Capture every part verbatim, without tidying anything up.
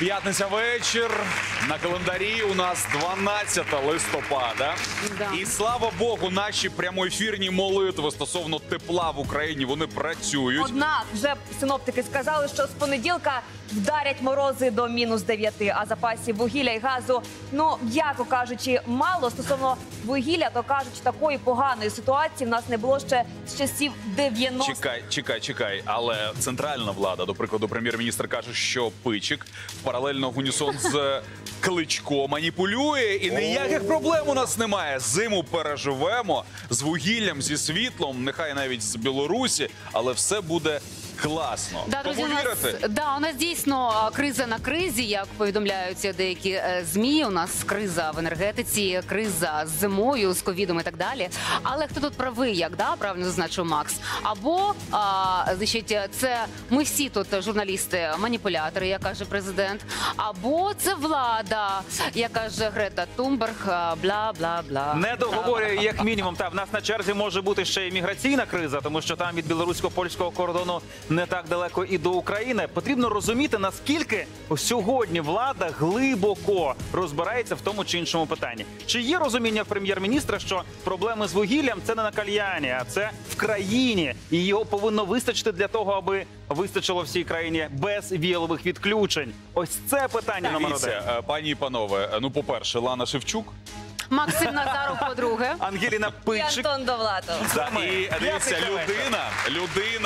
П'ятниця вечір. На календарі у нас дванадцяте листопада. Да. І слава Богу, наші прямоефірні молитви стосовно тепла в Україні, вони працюють. Однак вже синоптики сказали, що з понеділка вдарять морози до мінус дев'яти, а запасів вугілля і газу, ну, м'яко кажучи, мало. Стосовно вугілля, то кажуть, такої поганої ситуації в нас не було ще з часів дев'яностих. Чекай, чекай, чекай. Але центральна влада, до прикладу, прем'єр-міністр каже, що Пичик паралельно в унісон з Кличко маніпулює, і ніяких проблем у нас немає. Зиму переживемо з вугіллям, зі світлом, нехай навіть з Білорусі, але все буде класно. Да, друзі, у Тому нас, вірите? да, у нас дійсно криза на кризі, як повідомляють деякі е, ЗМІ. У нас криза в енергетиці, криза з зимою, з ковідом і так далі. Але хто тут правий, як да, правильно зазначив Макс? Або, а, значить, це ми всі тут журналісти-маніпулятори, як каже президент, або це влада, як каже Грета Тунберг, бла-бла-бла. Не договорює, як мінімум. Та в нас на черзі може бути ще й міграційна криза, тому що там від білорусько-польського кордону не так далеко і до України. Потрібно розуміти, наскільки сьогодні влада глибоко розбирається в тому чи іншому питанні. Чи є розуміння в прем'єр-міністра, що проблеми з вугіллям – це не на кальяні, а це в країні. І його повинно вистачити для того, аби вистачило всій країні без віялових відключень. Ось це питання номер один. Дивіться, е, пані і панове, ну, по-перше, Лана Шевчук. Максим Назаров, по-друге. Ангеліна І Пичик. Антон Довлатов. Да, і дивіться, людина, людина,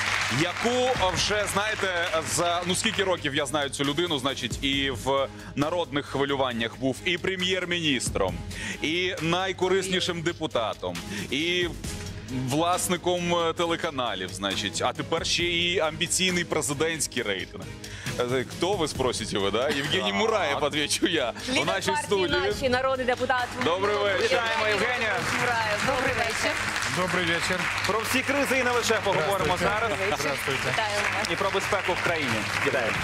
яку вже, знаєте, за, ну, скільки років я знаю цю людину, значить, і в народних хвилюваннях був і прем'єр-міністром, і найкориснішим депутатом, і власником телеканалів, значить, а тепер ще і амбіційний президентський рейтинг. Хто, ви спросите ви, да? Євгеній Мураєв, отвечу я, у Лідер нашій партії студії. «Наші», народний депутат. Добрий вечір. Вітаємо, Євгенія. Мураєв. Добрий вечір. Добрый вечер. Про всі кризи і не лише поговоримо зараз. Здравствуйте. Вітаємо вас. І про безпеку в країні. Вітаємо.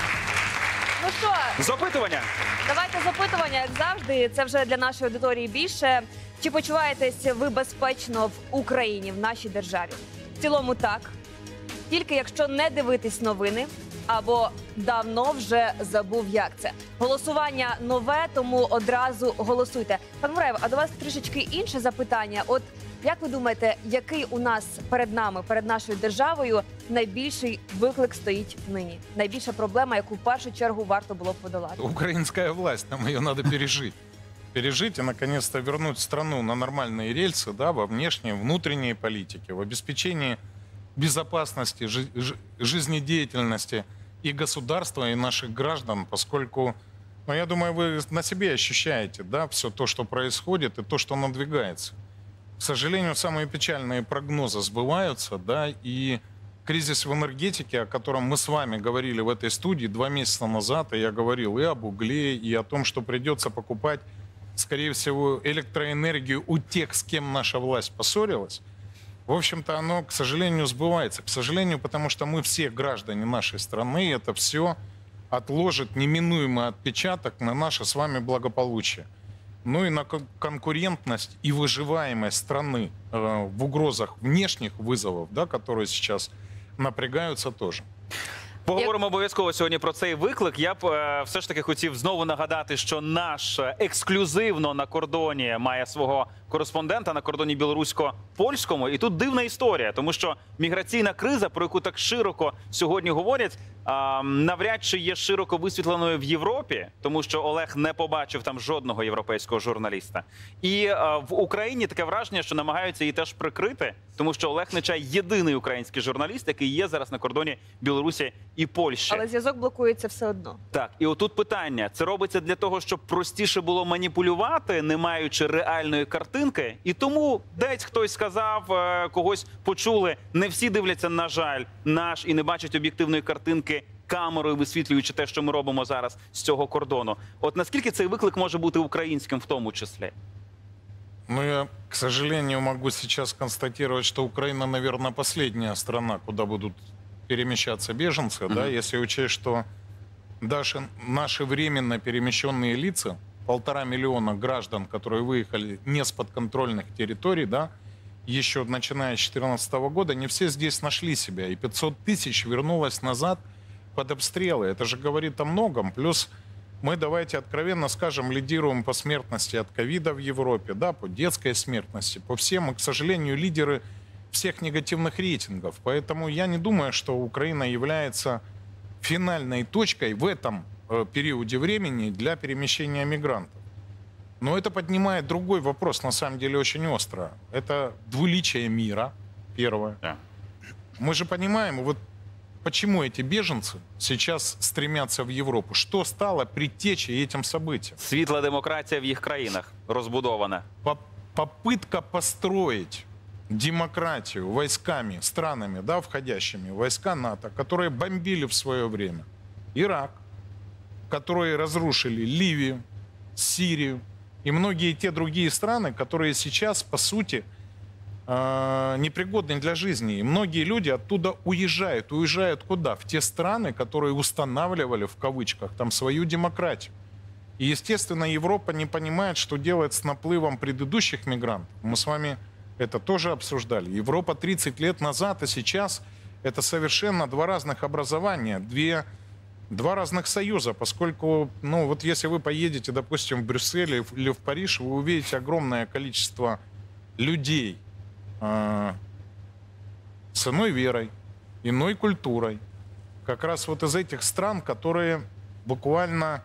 Ну що, З опитування. давайте з опитування, як завжди. Це вже для нашої аудиторії більше. Чи почуваєтесь ви безпечно в Україні, в нашій державі? В цілому так. Тільки якщо не дивитись новини, або давно вже забув, як це. Голосування нове, тому одразу голосуйте. Пан Мураєв, а до вас трішечки інше запитання. От як ви думаєте, який у нас перед нами, перед нашою державою найбільший виклик стоїть нині? Найбільша проблема, яку в першу чергу варто було б подолати? Украинская власть, нам ее надо пережить. Пережить и, наконец-то, вернуть страну на нормальные рельсы, да, во внешней, внутренней политике, в обеспечении безопасности, жи- жи- жизнедеятельности и государства, и наших граждан, поскольку, ну, я думаю, вы на себе ощущаете, да, все то, что происходит, и то, что надвигается. К сожалению, самые печальные прогнозы сбываются, да, и кризис в энергетике, о котором мы с вами говорили в этой студии два месяца назад, и я говорил и об угле, и о том, что придется покупать, скорее всего, электроэнергию у тех, с кем наша власть поссорилась. В общем-то, оно, к сожалению, сбывается. К сожалению, потому что мы все граждане нашей страны, это все отложит неминуемый отпечаток на наше с вами благополучие. Ну и на кон- конкурентность и выживаемость страны э, в угрозах внешних вызовов, да, которые сейчас напрягаются тоже. Поговоримо обов'язково сьогодні про цей виклик. Я б е, все ж таки хотів знову нагадати, що наш е, ексклюзивно на кордоні має свого кореспондента на кордоні білорусько-польському. І тут дивна історія, тому що міграційна криза, про яку так широко сьогодні говорять, е, навряд чи є широко висвітленою в Європі, тому що Олег не побачив там жодного європейського журналіста. І е, в Україні таке враження, що намагаються її теж прикрити, тому що Олег Нечай єдиний український журналіст, який є зараз на кордоні Білорусі і Польщі. Але зв'язок блокується все одно. Так, і отут питання. Це робиться для того, щоб простіше було маніпулювати, не маючи реальної картинки. І тому десь хтось сказав, е, когось почули. Не всі дивляться, на жаль, наш і не бачать об'єктивної картинки камерою, висвітлюючи те, що ми робимо зараз з цього кордону. От наскільки цей виклик може бути українським в тому числі? Но я, к сожалению, могу сейчас констатировать, что Украина, наверное, последняя страна, куда будут перемещаться беженцы, Мгм. да, если учесть, что даже наши временно перемещенные лица, полтора миллиона граждан, которые выехали не с подконтрольных территорий, да, еще начиная с две тысячи четырнадцатого года, не все здесь нашли себя, и пятьсот тысяч вернулось назад под обстрелы. Это же говорит о многом. Плюс мы, давайте откровенно скажем, лидируем по смертности от ковида в Европе, да, по детской смертности, по всем. Мы, к сожалению, лидеры всех негативных рейтингов. Поэтому я не думаю, что Украина является финальной точкой в этом э, периоде времени для перемещения мигрантов. Но это поднимает другой вопрос, на самом деле очень остро. Это двуличие мира, первое. Да. Мы же понимаем, вот почему эти беженцы сейчас стремятся в Европу. Что стало предтечей этим событиям? Світла демократія в їх країнах розбудована. По- Попытка построить демократию войсками, странами, да, входящими в войска НАТО, которые бомбили в свое время Ирак, которые разрушили Ливию, Сирию и многие те другие страны, которые сейчас, по сути, э, непригодны для жизни. И многие люди оттуда уезжают. Уезжают куда? В те страны, которые устанавливали, в кавычках, там свою демократию. И, естественно, Европа не понимает, что делать с наплывом предыдущих мигрантов. Мы с вами это тоже обсуждали. Европа тридцать лет назад, а сейчас это совершенно два разных образования, две, два разных союза, поскольку, ну, вот если вы поедете, допустим, в Брюссель или в Париж, вы увидите огромное количество людей э, с иной верой, иной культурой, как раз вот из этих стран, которые буквально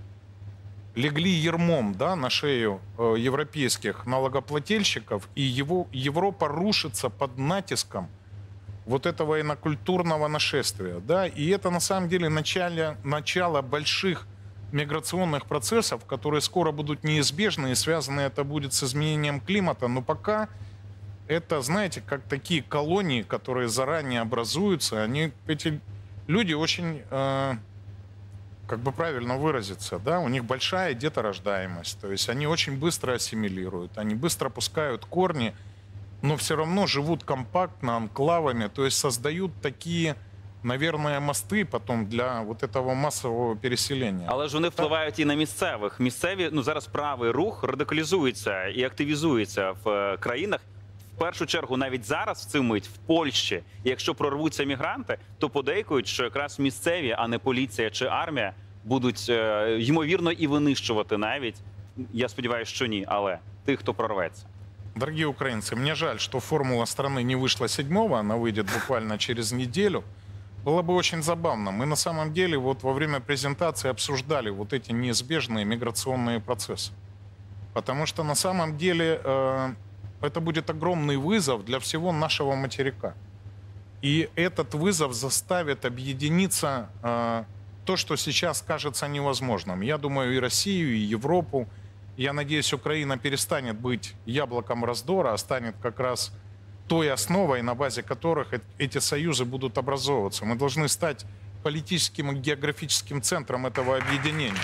легли ермом, да, на шею э, европейских налогоплательщиков, и его, Европа рушится под натиском вот этого инокультурного нашествия. Да, и это на самом деле начало, начало больших миграционных процессов, которые скоро будут неизбежны, и связаны это будет с изменением климата. Но пока это, знаете, как такие колонии, которые заранее образуются, они, эти люди очень... Э, как бы правильно выразиться, да, у них большая деторождаемость, то есть они очень быстро ассимилируют, они быстро пускают корни, но все равно живут компактно, анклавами, то есть создают такие, наверное, мосты потом для вот этого массового переселения. Але ж вони впливають і на місцевих. Місцеві, ну зараз правий рух радикалізується і активізується в е, країнах. В першу чергу, навіть зараз в цю мить в Польщі, і якщо прорвуться мігранти, то подейкують, що якраз місцеві, а не поліція чи армія, будуть е, ймовірно і винищувати навіть. Я сподіваюся, що ні, але тих, хто прорветься. Дорогие украинцы, мне жаль, что формула страны не вышла седьмого, она выйдет буквально через неделю. Было бы очень забавно. Мы на самом деле вот во время презентации обсуждали вот эти неизбежные миграционные процессы. Потому что на самом деле э, это будет огромный вызов для всего нашего материка. И этот вызов заставит объединиться э, то, что сейчас кажется невозможным. Я думаю, и Россию, и Европу. Я надеюсь, Украина перестанет быть яблоком раздора, а станет как раз той основой, на базе которых эти союзы будут образовываться. Мы должны стать политическим и географическим центром этого объединения.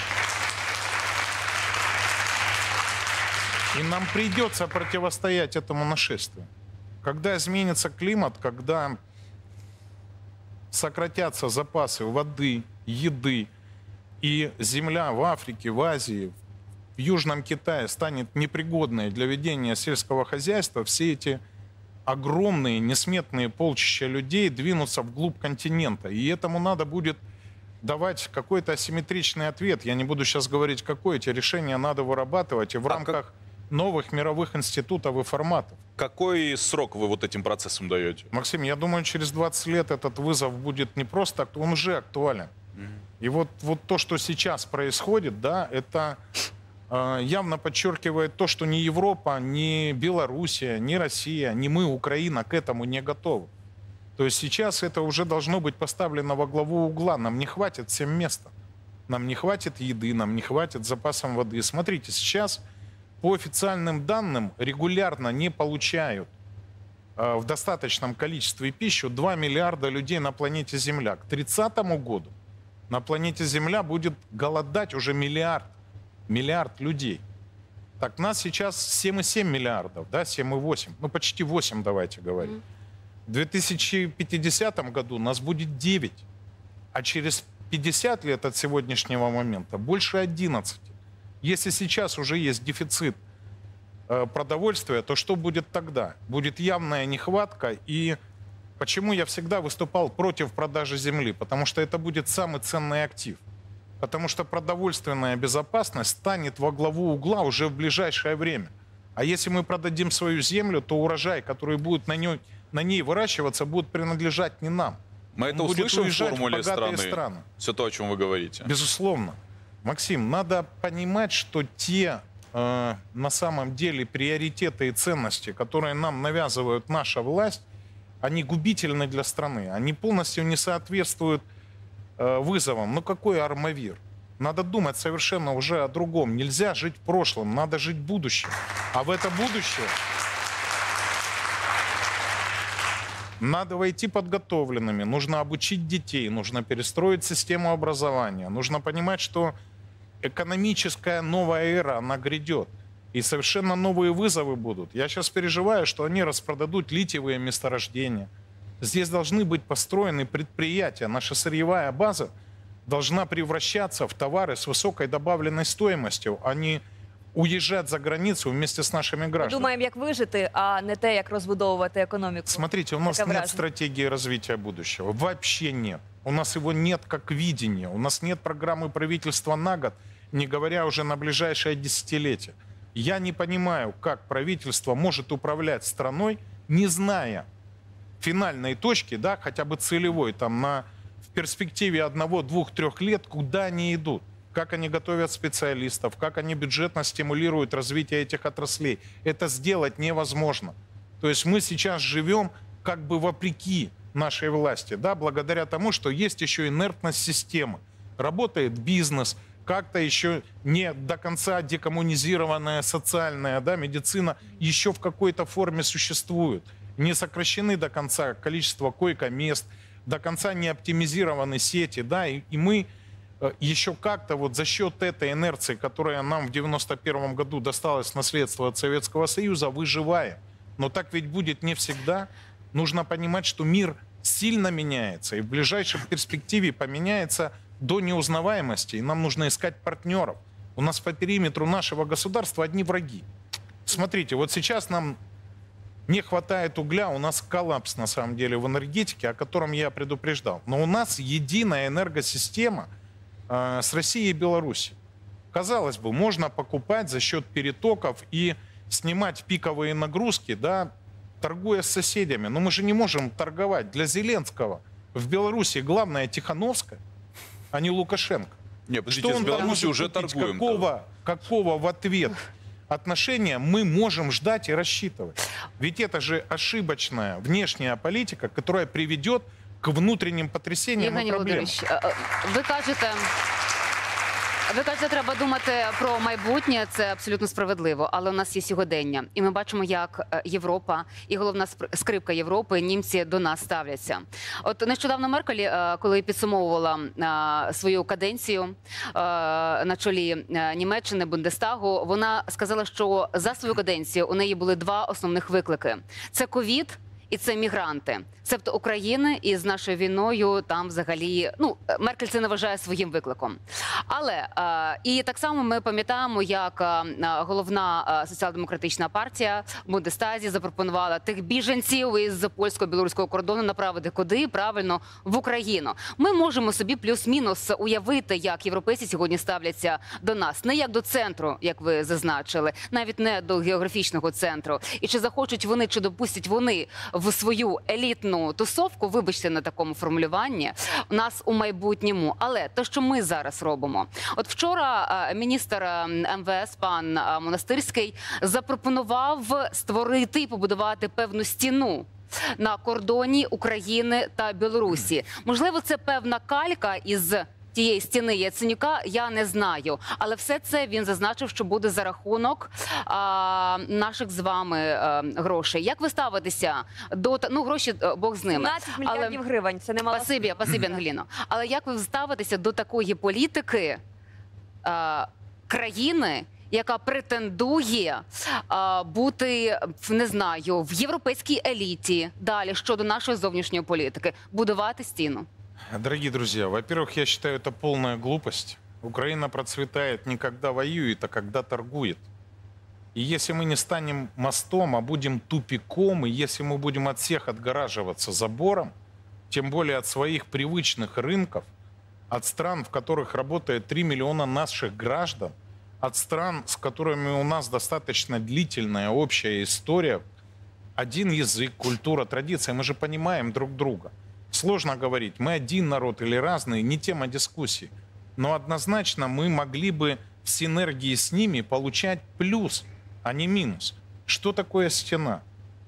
И нам придется противостоять этому нашествию. Когда изменится климат, когда сократятся запасы воды, еды, и земля в Африке, в Азии, в Южном Китае станет непригодной для ведения сельского хозяйства, все эти огромные, несметные полчища людей двинутся вглубь континента. И этому надо будет давать какой-то асимметричный ответ. Я не буду сейчас говорить, какое. Эти решения надо вырабатывать и в А рамках как... новых мировых институтов и форматов. Какой срок вы вот этим процессам даете? Максим, я думаю, через двадцать лет этот вызов будет не просто, акту- он уже актуален. Mm-hmm. И вот, вот то, что сейчас происходит, да, это э, явно подчеркивает то, что ни Европа, ни Белоруссия, ни Россия, ни мы, Украина, к этому не готовы. То есть сейчас это уже должно быть поставлено во главу угла. Нам не хватит всем места. Нам не хватит еды, нам не хватит запасов воды. Смотрите, сейчас по официальным данным регулярно не получают э, в достаточном количестве пищу два миллиарда людей на планете Земля. К тридцатому году на планете Земля будет голодать уже миллиард, миллиард людей. Так, нас сейчас семь и семь миллиардов, да, семь и восемь, ну почти восемь, давайте говорить. В две тысячи пятидесятом году нас будет девять, а через пятьдесят лет от сегодняшнего момента больше одиннадцати. Если сейчас уже есть дефицит э, продовольствия, то что будет тогда? Будет явная нехватка, и Почему я всегда выступал против продажи земли? Потому что это будет самый ценный актив. Потому что продовольственная безопасность станет во главу угла уже в ближайшее время. А если мы продадим свою землю, то урожай, который будет на ней, на ней выращиваться, будет принадлежать не нам. Мы это Он будет услышим в уезжать формуле богатые страны? страны. Все то, о чем вы говорите. Безусловно. Максим, надо понимать, что те э, на самом деле приоритеты и ценности, которые нам навязывает наша власть, они губительны для страны. Они полностью не соответствуют э, вызовам. Ну какой Армавир? Надо думать совершенно уже о другом. Нельзя жить прошлым, надо жить будущим. А в это будущее надо войти подготовленными, нужно обучить детей, нужно перестроить систему образования, нужно понимать, что экономическая новая эра, она грядет. И совершенно новые вызовы будут. Я сейчас переживаю, что они распродадут литиевые месторождения. Здесь должны быть построены предприятия. Наша сырьевая база должна превращаться в товары с высокой добавленной стоимостью, а не уезжать за границу вместе с нашими гражданами. Думаємо, як вижити, а не те, як розбудовувати економіку. Смотрите, у нас Таке нет враження. стратегии развития будущего. Вообще нет. У нас его нет как видения. У нас нет программы правительства на год, не говоря уже на ближайшее десятилетие. Я не понимаю, как правительство может управлять страной, не зная финальной точки, да, хотя бы целевой, там, на, в перспективе одного, двух, трех лет, куда они идут, как они готовят специалистов, как они бюджетно стимулируют развитие этих отраслей. Это сделать невозможно. То есть мы сейчас живем как бы вопреки нашей власти, да, благодаря тому, что есть еще инертность системы. Работает бизнес, как-то еще не до конца декоммунизированная социальная, да, медицина еще в какой-то форме существует. Не сокращены до конца количество койко-мест, до конца не оптимизированы сети, да, и, и мы э, еще как-то вот за счет этой инерции, которая нам в девяносто первом году досталась в наследство от Советского Союза, выживаем. Но так ведь будет не всегда. Нужно понимать, что мир сильно меняется, и в ближайшей перспективе поменяется до неузнаваемости, и нам нужно искать партнеров. У нас по периметру нашего государства одни враги. Смотрите, вот сейчас нам не хватает угля, у нас коллапс на самом деле в энергетике, о котором я предупреждал. Но у нас единая энергосистема э, с Россией и Беларусью. Казалось бы, можно покупать за счет перетоков и снимать пиковые нагрузки, да, торгуя с соседями. Но мы же не можем торговать. Для Зеленского в Беларуси главное Тихановская, а не Лукашенко. Не, подождите, Что с он там Беларусью может уже купить? торгуем. Какого, какого в ответ отношения мы можем ждать и рассчитывать? Ведь это же ошибочная внешняя политика, которая приведет к внутренним потрясениям Євгеній и проблемам. Володимирович, е, е, ви кажете, ви кажете, треба думати про майбутнє, це абсолютно справедливо, але у нас є сьогодення. І ми бачимо, як е, Європа і головна спр- скрипка Європи, німці до нас ставляться. От нещодавно Меркель, е, коли підсумовувала е, свою каденцію е, на чолі е, Німеччини, Бундестагу, вона сказала, що за свою каденцію у неї були два основних виклики. Це ковід і це мігранти. Себто України із нашою війною там взагалі, ну, Меркель це не вважає своїм викликом. Але е, і так само ми пам'ятаємо, як е, головна е, соціал-демократична партія в Бундестазі запропонувала тих біженців із польсько-білоруського кордону направити куди? Правильно, в Україну. Ми можемо собі плюс-мінус уявити, як європейці сьогодні ставляться до нас. Не як до центру, як ви зазначили, навіть не до географічного центру. І чи захочуть вони, чи допустять вони в свою елітну тусовку, вибачте на такому формулюванні, у нас у майбутньому. Але те, що ми зараз робимо. От вчора е, міністр е, ем ве ес пан е, Монастирський запропонував створити і побудувати певну стіну на кордоні України та Білорусі. Можливо, це певна калька із тієї стіни Яценюка, я не знаю. Але все це він зазначив, що буде за рахунок а, наших з вами а, грошей. Як ви ставитеся до... та- Ну, гроші, а, Бог з ними. сімнадцять мільярдів гривень, це немало. Спасибі, спасибі, Ангеліно. Але як ви ставитеся до такої політики а, країни, яка претендує а, бути, в- не знаю, в європейській еліті, далі, щодо нашої зовнішньої політики, будувати стіну? Дорогие друзья, во-первых, я считаю, это полная глупость. Украина процветает не когда воюет, а когда торгует. И если мы не станем мостом, а будем тупиком, и если мы будем от всех отгораживаться забором, тем более от своих привычных рынков, от стран, в которых работает три миллиона наших граждан, от стран, с которыми у нас достаточно длительная общая история, один язык, культура, традиция, мы же понимаем друг друга. Сложно говорить, мы один народ или разные, не тема дискуссии. Но однозначно мы могли бы в синергии с ними получать плюс, а не минус. Что такое стена?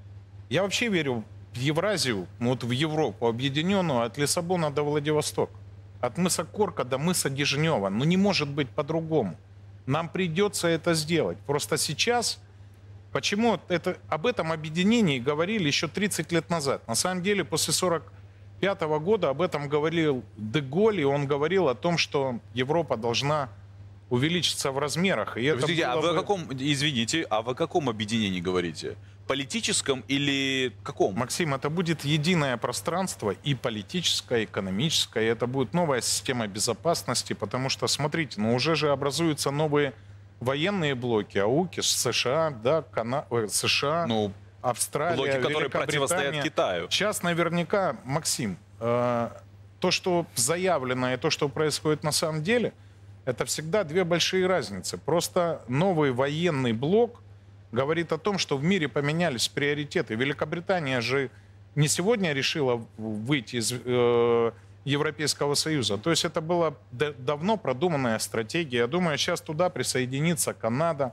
Я вообще верю в Евразию, вот в Европу объединенную от Лиссабона до Владивостока. От мыса Корка до мыса Дежнева. Ну не может быть по-другому. Нам придется это сделать. Просто сейчас, почему это, об этом объединении говорили еще тридцать лет назад. На самом деле после сорок пятого года об этом говорил де Голль, и он говорил о том, что Европа должна увеличиться в размерах. И это Подождите, а было вы о бы- каком, извините, а вы о каком объединении говорите? Политическом или каком? Максим, это будет единое пространство и политическое, и экономическое. И это будет новая система безопасности, потому что, смотрите, ну уже же образуются новые военные блоки, АУКИС, США, да, Кана... э, США, Ну, Австралия, блоки, которые Великобритания. противостоят Китаю. Сейчас наверняка, Максим, э, то, что заявлено и то, что происходит на самом деле, это всегда две большие разницы. Просто новый военный блок говорит о том, что в мире поменялись приоритеты. Великобритания же не сегодня решила выйти из э, Европейского Союза. То есть это была д- давно продуманная стратегия. Я думаю, сейчас туда присоединится Канада,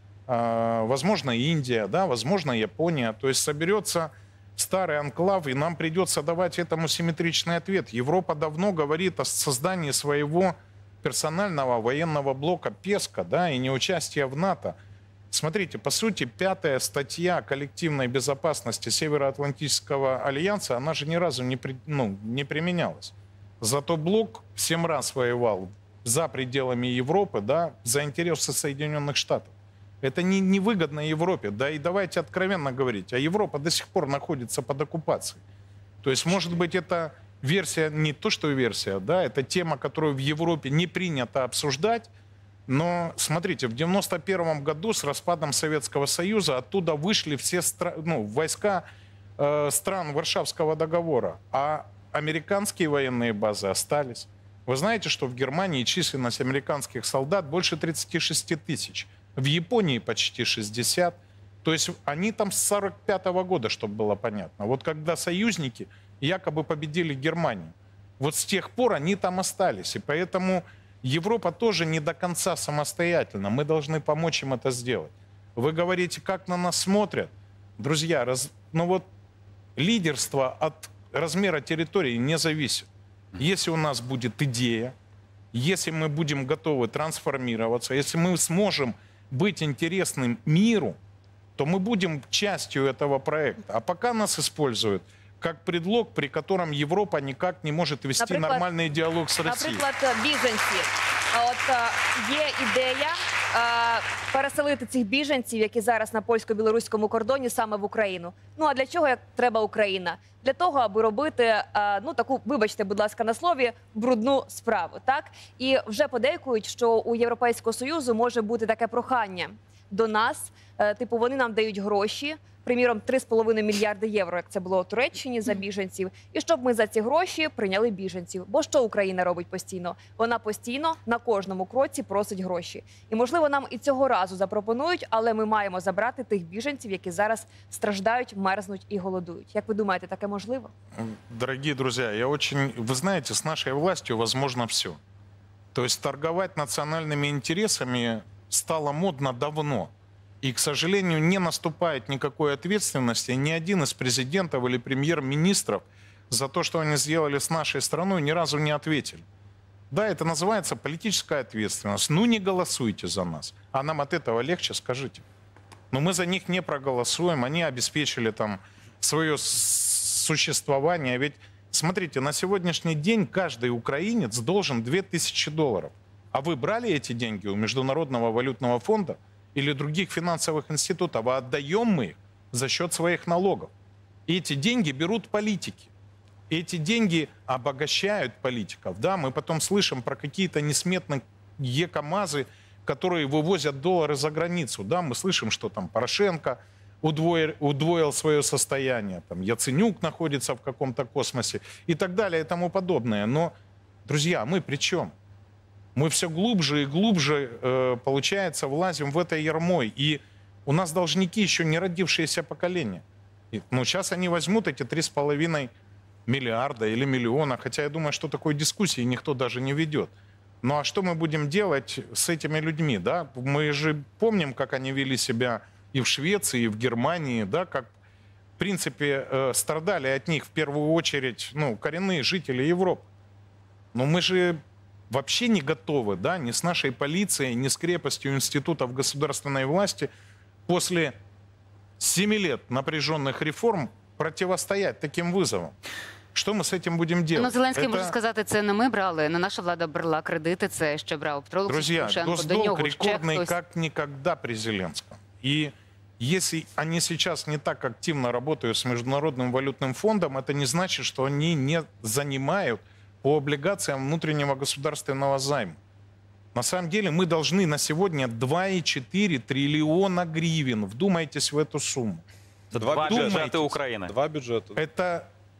э, возможно, Индия, да, возможно, Япония. То есть соберется старый анклав, и нам придется давать этому симметричный ответ. Европа давно говорит о создании своего персонального военного блока ПЕСКО, да, и неучастия в НАТО. Смотрите, по сути, пятая статья коллективной безопасности Североатлантического альянса, она же ни разу не, при, ну, не применялась. Зато блок семь раз воевал за пределами Европы, да, за интересы Соединенных Штатов. Это не, невыгодно Европе. Да и давайте откровенно говорить, а Европа до сих пор находится под оккупацией. То есть, может быть, это версия, не то что версия, да, это тема, которую в Европе не принято обсуждать. Но, смотрите, в девяносто первом году с распадом Советского Союза оттуда вышли все стра- ну, войска э, стран Варшавского договора, а американские военные базы остались. Вы знаете, что в Германии численность американских солдат больше тридцати шести тысяч, в Японии почти шестьдесят. То есть они там с сорок пятого года, чтобы было понятно. Вот когда союзники якобы победили Германию, вот с тех пор они там остались. И поэтому Европа тоже не до конца самостоятельна. Мы должны помочь им это сделать. Вы говорите, как на нас смотрят. Друзья, раз, ну вот лидерство от размера территории не зависит. Если у нас будет идея, если мы будем готовы трансформироваться, если мы сможем быть интересным миру, то мы будем частью этого проекта. А пока нас используют как предлог, при котором Європа никак не может вести Наприклад- нормальный диалог с Россией. Наприклад, біженці. А От е, є ідея е, переселити цих біженців, які зараз на польсько-білоруському кордоні, саме в Україну. Ну а для чого як треба Україна? Для того, аби робити е, ну таку, вибачте, будь ласка, на слові, брудну справу. Так і вже подейкують, що у Європейського Союзу може бути таке прохання до нас. Е, Типу, вони нам дають гроші. Приміром, три з половиною мільярди євро, як це було у Туреччині, за біженців. І щоб ми за ці гроші прийняли біженців. Бо що Україна робить постійно? Вона постійно на кожному кроці просить гроші. І, можливо, нам і цього разу запропонують, але ми маємо забрати тих біженців, які зараз страждають, мерзнуть і голодують. Як ви думаєте, таке можливо? Дорогие друзья, я очень... Вы знаете, с нашей властью возможно все. То есть торговать национальными интересами стало модно давно. И, к сожалению, не наступает никакой ответственности ни один из президентов или премьер-министров за то, что они сделали с нашей страной, ни разу не ответили. Да, это называется политическая ответственность. Ну, не голосуйте за нас. А нам от этого легче, скажите. Но мы за них не проголосуем. Они обеспечили там свое существование. Ведь, смотрите, на сегодняшний день каждый украинец должен две тысячи долларов. А вы брали эти деньги у Международного валютного фонда или других финансовых институтов, а отдаем мы их за счет своих налогов. И эти деньги берут политики. Эти деньги обогащают политиков. Да, мы потом слышим про какие-то несметные ЕКАМАЗы, которые вывозят доллары за границу. Да, мы слышим, что там Порошенко удвоил, удвоил свое состояние, там Яценюк находится в каком-то космосе и так далее и тому подобное. Но, друзья, мы при чем? Мы все глубже и глубже, э, получается, влазим в это ярмо. И у нас должники еще не родившееся поколение. И, ну, сейчас они возьмут эти три с половиной миллиарда или миллиона, хотя я думаю, что такой дискуссии никто даже не ведет. Ну а что мы будем делать с этими людьми, да? Мы же помним, как они вели себя и в Швеции, и в Германии, да, как, в принципе, э, страдали от них в первую очередь, ну, коренные жители Европы. Но мы же вообще не готовы, да, ни с нашей полицией, ни с крепостью институтов государственной власти после семи лет напряженных реформ противостоять таким вызовам. Що ми з цим будемо робити? Ну, Зеленський Это... може сказати, це не ми брали, не наша влада брала кредити, це ще брав Петро Олексійович Друзья, Порошенко, до госдолг нього ще рекордный хтось. как никогда при Зеленском. И если они сейчас не так активно работают с Международным валютным фондом, это не значит, что они не занимают по облигациям внутреннего государственного займа. На самом деле мы должны на сегодня два и четыре триллиона гривен. Вдумайтесь в эту сумму. Це два Вдумайтесь. бюджети України. Два бюджети. Это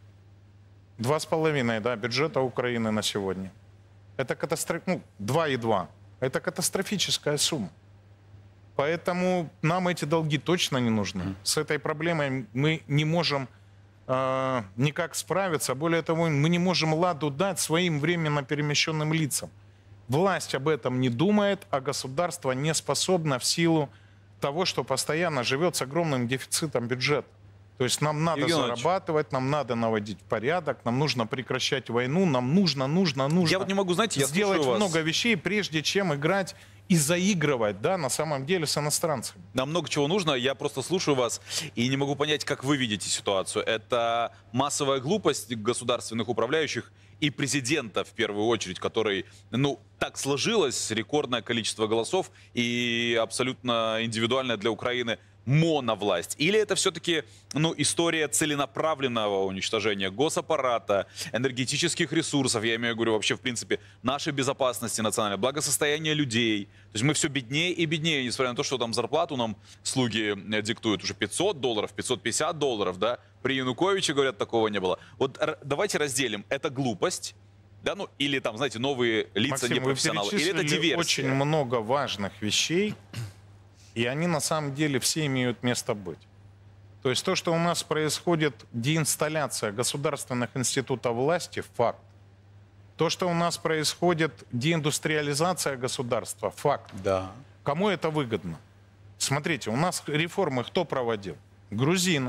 два с половиной, да, бюджета Украины на сегодня. Это катастроф... ну, два и два. Это катастрофическая сумма. Поэтому нам эти долги точно не нужны. С этой проблемой мы не можем э, никак справиться. Более того, мы не можем ладу дать своим временно перемещенным лицам. Власть об этом не думает, а государство не способно в силу того, что постоянно живет с огромным дефицитом бюджета. То есть нам надо Евгений Иванович. зарабатывать, нам надо наводить порядок, нам нужно прекращать войну, нам нужно, нужно, нужно Я вот не могу, знаете, я сделать слушаю вас. много вещей, прежде чем играть и заигрывать, да, на самом деле с иностранцами. Нам много чего нужно, я просто слушаю вас и не могу понять, как вы видите ситуацию. Это массовая глупость государственных управляющих и президента, в первую очередь, который, ну, так сложилось, рекордное количество голосов и абсолютно индивидуальная для Украины моновласть? Или это все-таки, ну, история целенаправленного уничтожения госаппарата, энергетических ресурсов, я имею в виду вообще, в принципе, нашей безопасности национальной, благосостояния людей. То есть мы все беднее и беднее, несмотря на то, что там зарплату нам слуги диктуют уже пятьсот долларов, пятьсот пятьдесят долларов, да? При Януковиче, говорят, такого не было. Вот давайте разделим. Это глупость, да, ну, или там, знаете, новые лица Максим, вы непрофессионалы, или это перечислили диверсия? очень много важных вещей, и они на самом деле все имеют место быть. То есть то, что у нас происходит деинсталляция государственных институтов власти, факт. То, что у нас происходит деиндустриализация государства, факт. Да. Кому это выгодно? Смотрите, у нас реформы кто проводил? Грузины,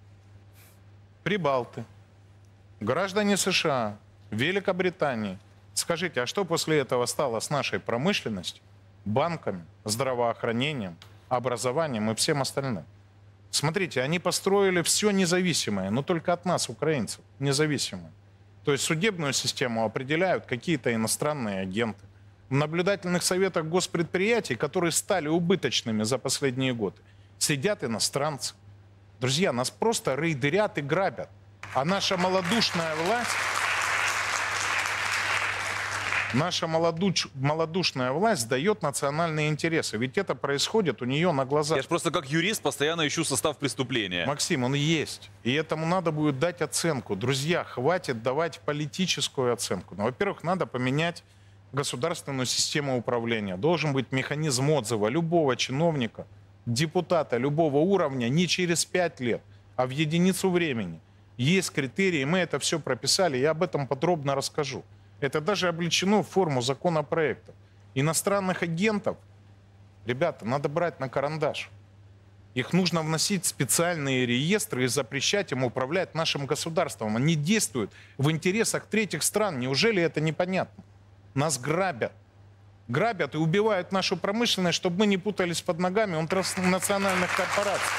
прибалты, граждане США, Великобритании. Скажите, а что после этого стало с нашей промышленностью, банками, здравоохранением, образованием и всем остальным? Смотрите, они построили все независимое, но только от нас, украинцев, независимое. То есть судебную систему определяют какие-то иностранные агенты. В наблюдательных советах госпредприятий, которые стали убыточными за последние годы, сидят иностранцы. Друзья, нас просто рейдерят и грабят. А наша малодушная власть... Наша малодуч, малодушная власть сдает национальные интересы. Ведь это происходит у нее на глазах. Я же просто как юрист постоянно ищу состав преступления. Максим, он есть. И этому надо будет дать оценку. Друзья, хватит давать политическую оценку. Ну, во-первых, надо поменять государственную систему управления. Должен быть механизм отзыва любого чиновника, депутата любого уровня не через пять лет, а в единицу времени. Есть критерии, мы это все прописали, я об этом подробно расскажу. Это даже облечено в форму законопроекта. Иностранных агентов, ребята, надо брать на карандаш. Их нужно вносить в специальные реестры и запрещать им управлять нашим государством. Они действуют в интересах третьих стран. Неужели это непонятно? Нас грабят. Грабят и убивают нашу промышленность, чтобы мы не путались под ногами у транснациональных корпораций.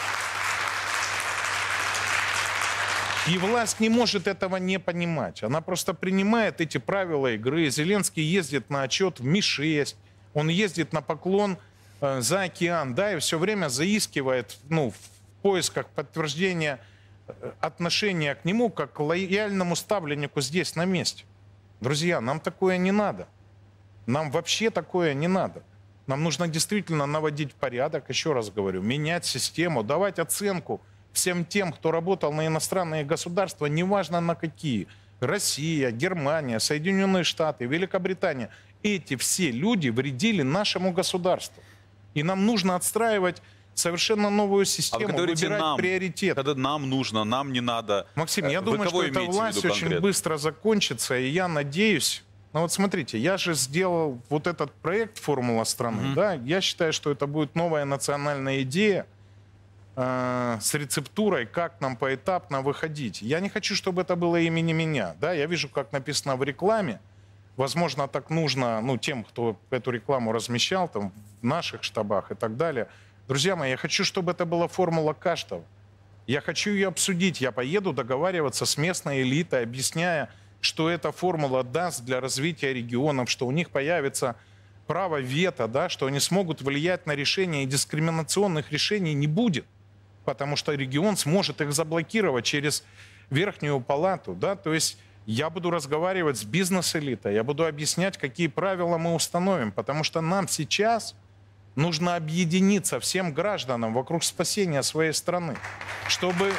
И власть не может этого не понимать. Она просто принимает эти правила игры. Зеленский ездит на отчет в Ми шесть, он ездит на поклон э, за океан, да, и все время заискивает, ну, в поисках подтверждения э, отношения к нему как к лояльному ставленнику здесь, на месте. Друзья, нам такое не надо. Нам вообще такое не надо. Нам нужно действительно наводить порядок, еще раз говорю, менять систему, давать оценку всем тем, кто работал на иностранные государства, неважно на какие. Россия, Германия, Соединенные Штаты, Великобритания. Эти все люди вредили нашему государству. И нам нужно отстраивать совершенно новую систему, А вы говорите выбирать нам, приоритет. когда нам нужно, нам не надо. Максим, я Вы думаю, кого что эта имеете в власть виду очень конкретно? быстро закончится, и я надеюсь... Ну вот смотрите, я же сделал вот этот проект «Формула страны», Мгм. да, я считаю, что это будет новая национальная идея э, с рецептурой, как нам поэтапно выходить. Я не хочу, чтобы это было имени меня, да, я вижу, как написано в рекламе, возможно, так нужно, ну, тем, кто эту рекламу размещал, там, в наших штабах и так далее. Друзья мои, я хочу, чтобы это была формула каждого. Я хочу ее обсудить, я поеду договариваться с местной элитой, объясняя, что эта формула даст для развития регионов, что у них появится право вето, да, что они смогут влиять на решения, и дискриминационных решений не будет, потому что регион сможет их заблокировать через верхнюю палату. Да, то есть я буду разговаривать с бизнес-элитой, я буду объяснять, какие правила мы установим, потому что нам сейчас нужно объединиться всем гражданам вокруг спасения своей страны, чтобы...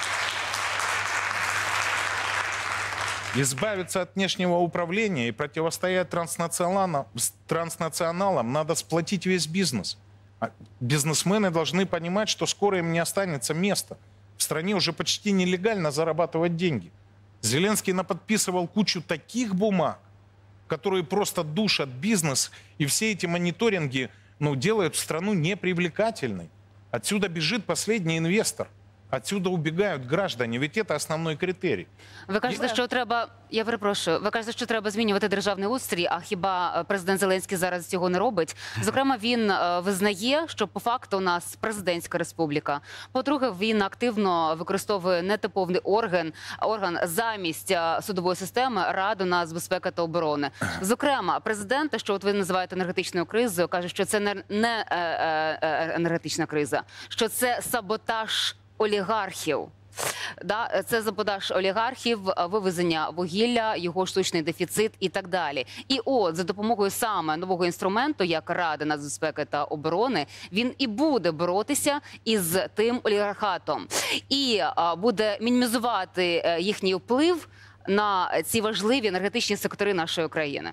избавиться от внешнего управления и противостоять транснационалам, транснационалам, надо сплотить весь бизнес. А бизнесмены должны понимать, что скоро им не останется места. В стране уже почти нелегально зарабатывать деньги. Зеленский наподписывал кучу таких бумаг, которые просто душат бизнес, и все эти мониторинги, ну, делают страну непривлекательной. Отсюда бежит последний инвестор. Отсюда убегают граждане, ведь это основной критерий. Ви кажете, що треба, я перепрошую, ви кажете, що треба змінювати державний устрій, а хіба президент Зеленський зараз цього не робить? Зокрема, він е, визнає, що по факту у нас президентська республіка. По-друге, він активно використовує нетиповний орган, орган замість е, судової системи Раду нацбезпеки та оборони. Зокрема, президент, що от ви називаєте енергетичною кризою, каже, що це не, не е, е, енергетична криза, що це саботаж олігархів. Да, це саботаж олігархів, вивезення вугілля, його штучний дефіцит і так далі. І от за допомогою саме нового інструменту, як Рада нацбезпеки та оборони, він і буде боротися із тим олігархатом. І а, буде мінімізувати е, їхній вплив на ці важливі енергетичні сектори нашої країни.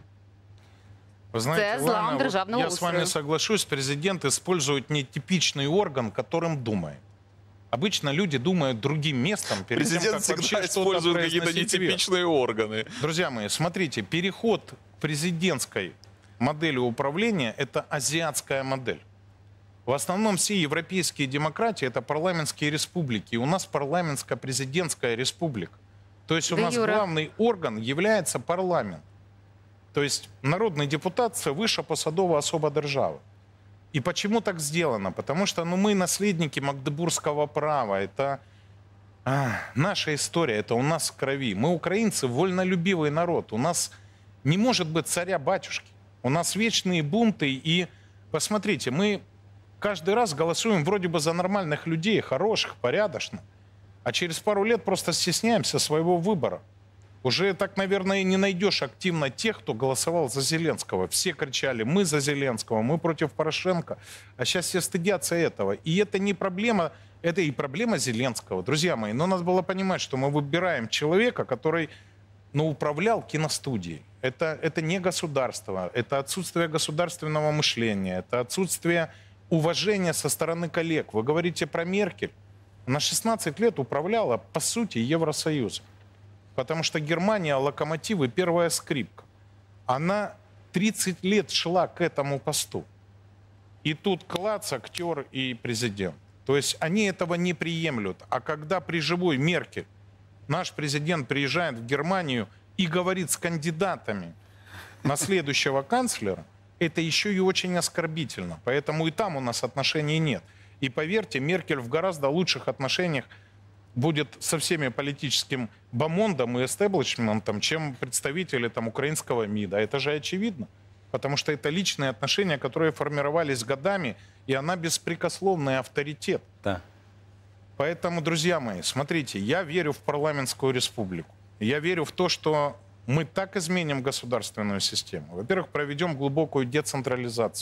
Вы знаете, злам Лана, вот державного я с вами устрою. соглашусь, президент использует нетипичный орган, которым думает. Обычно люди думают другим местом перед Президент тем, как всегда вообще что-то использует какие-то произносить вверх. нетипичные органы. Друзья мои, смотрите, переход к президентской модели управления – это азиатская модель. В основном все европейские демократии – это парламентские республики. И у нас парламентско-президентская республика. То есть у Де нас юре. главный орган является парламент. То есть народный депутат – це вища посадова особа держави. И почему так сделано? Потому что ну, мы наследники магдебургского права. Это а, наша история, это у нас в крови. Мы, украинцы, вольнолюбивый народ. У нас не может быть царя-батюшки. У нас вечные бунты. И посмотрите, мы каждый раз голосуем вроде бы за нормальных людей, хороших, порядочных. А через пару лет просто стесняемся своего выбора. Уже так, наверное, и не найдешь активно тех, кто голосовал за Зеленского. Все кричали, мы за Зеленского, мы против Порошенко. А сейчас все стыдятся этого. И это не проблема, это и проблема Зеленского. Друзья мои, но надо было понимать, что мы выбираем человека, который ну, управлял киностудией. Это, это не государство, это отсутствие государственного мышления, это отсутствие уважения со стороны коллег. Вы говорите про Меркель. Она шестнадцать лет управляла, по сути, Евросоюзом. Потому что Германия, локомотивы, первая скрипка. Она тридцать лет шла к этому посту. И тут клац, актер и президент. То есть они этого не приемлют. А когда при живой Меркель, наш президент приезжает в Германию и говорит с кандидатами на следующего канцлера, это еще и очень оскорбительно. Поэтому и там у нас отношений нет. И поверьте, Меркель в гораздо лучших отношениях будет со всеми политическим бомондом и эстеблишментом, чем представители там, украинского МИДа. Это же очевидно. Потому что это личные отношения, которые формировались годами, и она беспрекословный авторитет. Да. Поэтому, друзья мои, смотрите, я верю в парламентскую республику. Я верю в то, что мы так изменим государственную систему. Во-первых, проведем глубокую децентрализацию.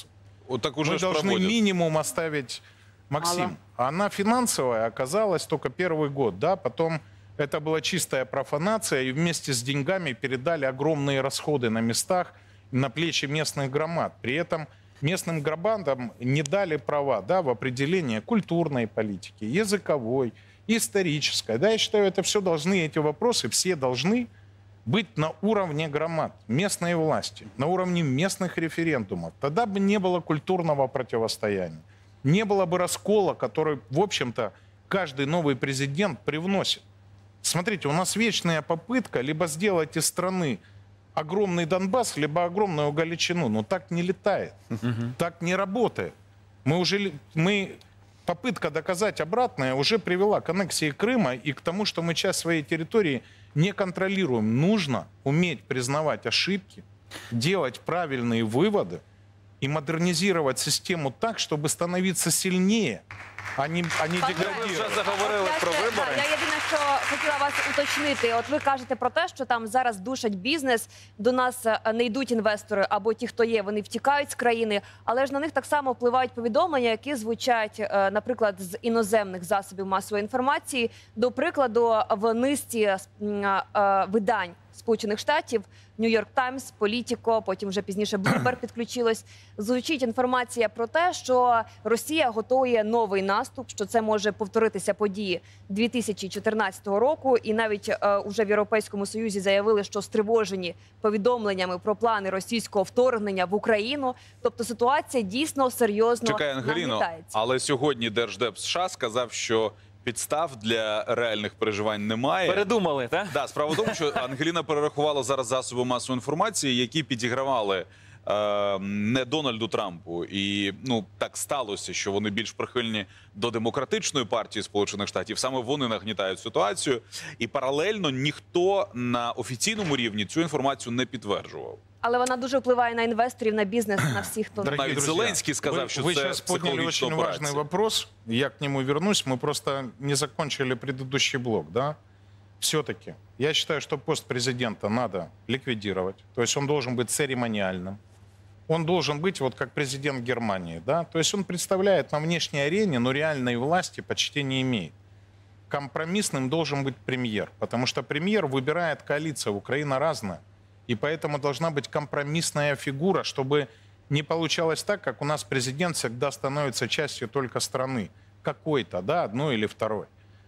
Вот так уже Мы ж должны проводят. минимум оставить, Максим. Она финансовая оказалась только первый год, да, потом это была чистая профанация, и вместе с деньгами передали огромные расходы на местах, на плечи местных громад. При этом местным громадам не дали права, да, в определении культурной политики, языковой, исторической. Да, я считаю, это все должны, эти вопросы все должны быть на уровне громад, местной власти, на уровне местных референдумов. Тогда бы не было культурного противостояния, не было бы раскола, который, в общем-то, каждый новый президент привносит. Смотрите, у нас вечная попытка либо сделать из страны огромный Донбасс, либо огромную Галичину. Но так не летает, так не работает. Мы уже, мы, попытка доказать обратное уже привела к аннексии Крыма и к тому, что мы часть своей территории не контролируем. Нужно уметь признавать ошибки, делать правильные выводы и модернизировать систему так, чтобы становиться сильнее, а не, а не Пане деградировать. Ви вже заговорили Я про ще- вибори. да, Я єдине, що хотіла вас уточнити. От ви кажете про те, що там зараз душать бізнес, до нас е, не йдуть інвестори, або ті, хто є, вони втікають з країни, але ж на них так само впливають повідомлення, які звучать, е, наприклад, з іноземних засобів масової інформації. До прикладу, в низці м, е, видань Сполучених Штатів, Нью-Йорк Таймс, Політіко, потім вже пізніше Bloomberg підключилось. Звучить інформація про те, що Росія готує новий наступ, що це може повторитися події дві тисячі чотирнадцятого року. І навіть е, уже в Європейському Союзі заявили, що стривожені повідомленнями про плани російського вторгнення в Україну. Тобто ситуація дійсно серйозно Чекай, Ангеліно, нагнітається. але сьогодні Держдеп США сказав, що підстав для реальних переживань немає. Передумали, так? Да, справа в тому, що Ангеліна перерахувала зараз засоби масової інформації, які підігравали е, не Дональду Трампу. І ну так сталося, що вони більш прихильні до демократичної партії Сполучених Штатів. Саме вони нагнітають ситуацію. І паралельно ніхто на офіційному рівні цю інформацію не підтверджував. Але вона дуже впливає на інвесторів, на бізнес, на всіх, хто... Дорогие Навіть друзья, Зеленский сказал, вы, что вы это сейчас подняли психологическая очень важный операция. вопрос. Я к нему вернусь. Мы просто не закончили предыдущий блок, да? Все-таки я считаю, что пост президента надо ликвидировать. То есть он должен быть церемониальным. Он должен быть вот как президент Германии, да? То есть он представляет на внешней арене, но реальной власти почти не имеет. Компромиссным должен быть премьер, потому что премьер выбирает коалиция. Украина разная. И поэтому должна быть компромиссная фигура, чтобы не получалось так, как у нас президент всегда становится частью только страны. Какой-то, да, одной или второй.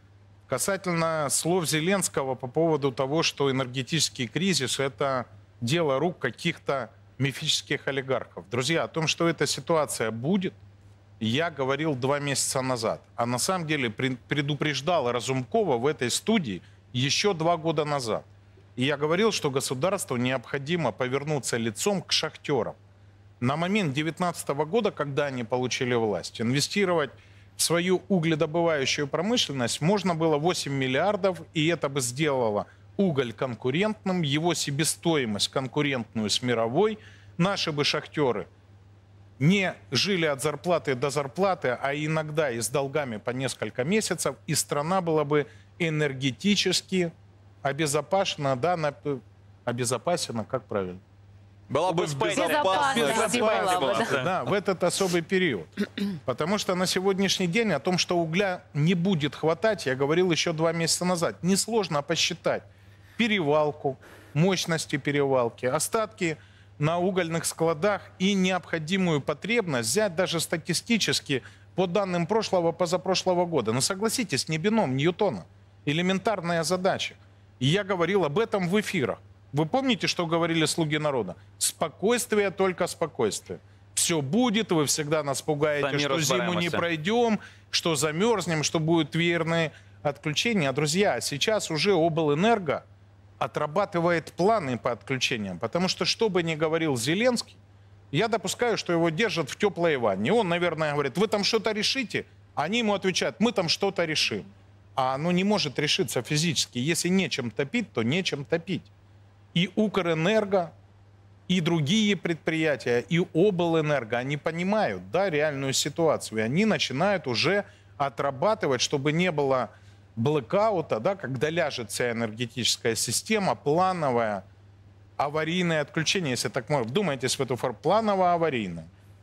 Касательно слов Зеленского по поводу того, что энергетический кризис – это дело рук каких-то мифических олигархов. Друзья, о том, что эта ситуация будет, я говорил два месяца назад. А на самом деле предупреждал Разумкова в этой студии еще два года назад. И я говорил, что государству необходимо повернуться лицом к шахтерам. На момент две тысячи девятнадцатого года, когда они получили власть, инвестировать в свою угледобывающую промышленность можно было восемь миллиардов, и это бы сделало уголь конкурентным, его себестоимость конкурентную с мировой. Наши бы шахтеры не жили от зарплаты до зарплаты, а иногда и с долгами по несколько месяцев, и страна была бы энергетически обезопасена, да, на, обезопасена, как правильно? Была бы Безопасность. Безопасность была бы, да. Да, в этот особый период. Потому что на сегодняшний день о том, что угля не будет хватать, я говорил еще два месяца назад. Несложно посчитать перевалку, мощности перевалки, остатки на угольных складах и необходимую потребность взять даже статистически по данным прошлого, позапрошлого года. Но согласитесь, не бином Ньютона. Элементарная задача. И я говорил об этом в эфирах. Вы помните, что говорили слуги народа? Спокойствие, только спокойствие. Все будет, вы всегда нас пугаете, Сами что зиму не разбираемся. пройдем, что замерзнем, что будут веерные отключения. Друзья, сейчас уже облэнерго отрабатывает планы по отключениям. Потому что, что бы ни говорил Зеленский, я допускаю, что его держат в теплой ванне. Он, наверное, говорит, вы там что-то решите? Они ему отвечают, мы там что-то решим. А оно не может решиться физически. Если нечем топить, то нечем топить. И Укрэнерго, и другие предприятия, и облэнерго, они понимают, да, реальную ситуацию. И они начинают уже отрабатывать, чтобы не было блэкаута, да, когда ляжет вся энергетическая система, плановое аварийное отключение, если так можно. Вдумайтесь в эту форму. Планово-аварийное.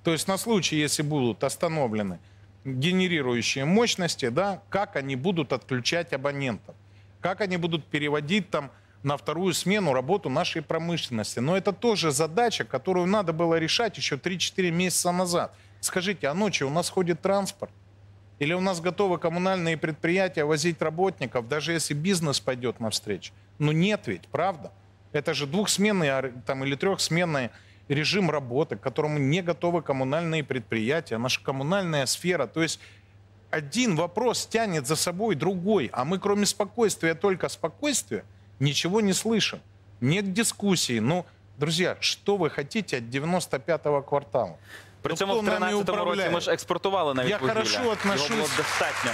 То есть на случай, если будут остановлены генерирующие мощности, да, как они будут отключать абонентов, как они будут переводить там на вторую смену работу нашей промышленности. Но это тоже задача, которую надо было решать еще три-четыре месяца назад. Скажите, а ночью у нас ходит транспорт? Или у нас готовы коммунальные предприятия возить работников, даже если бизнес пойдет навстречу? Ну нет ведь, правда? Это же двухсменный там, или трехсменный режим работы, к которому не готовы коммунальные предприятия, наша коммунальная сфера. То есть один вопрос тянет за собой другой, а мы кроме спокойствия, только спокойствия, ничего не слышим. Нет дискуссии. Ну, друзья, что вы хотите от девяносто пятого квартала? При Ну, цьому хто в нами тринадцятому році управляє? ми ж експортували навіть Я вугілля. хорошо Його отношусь. було достатньо.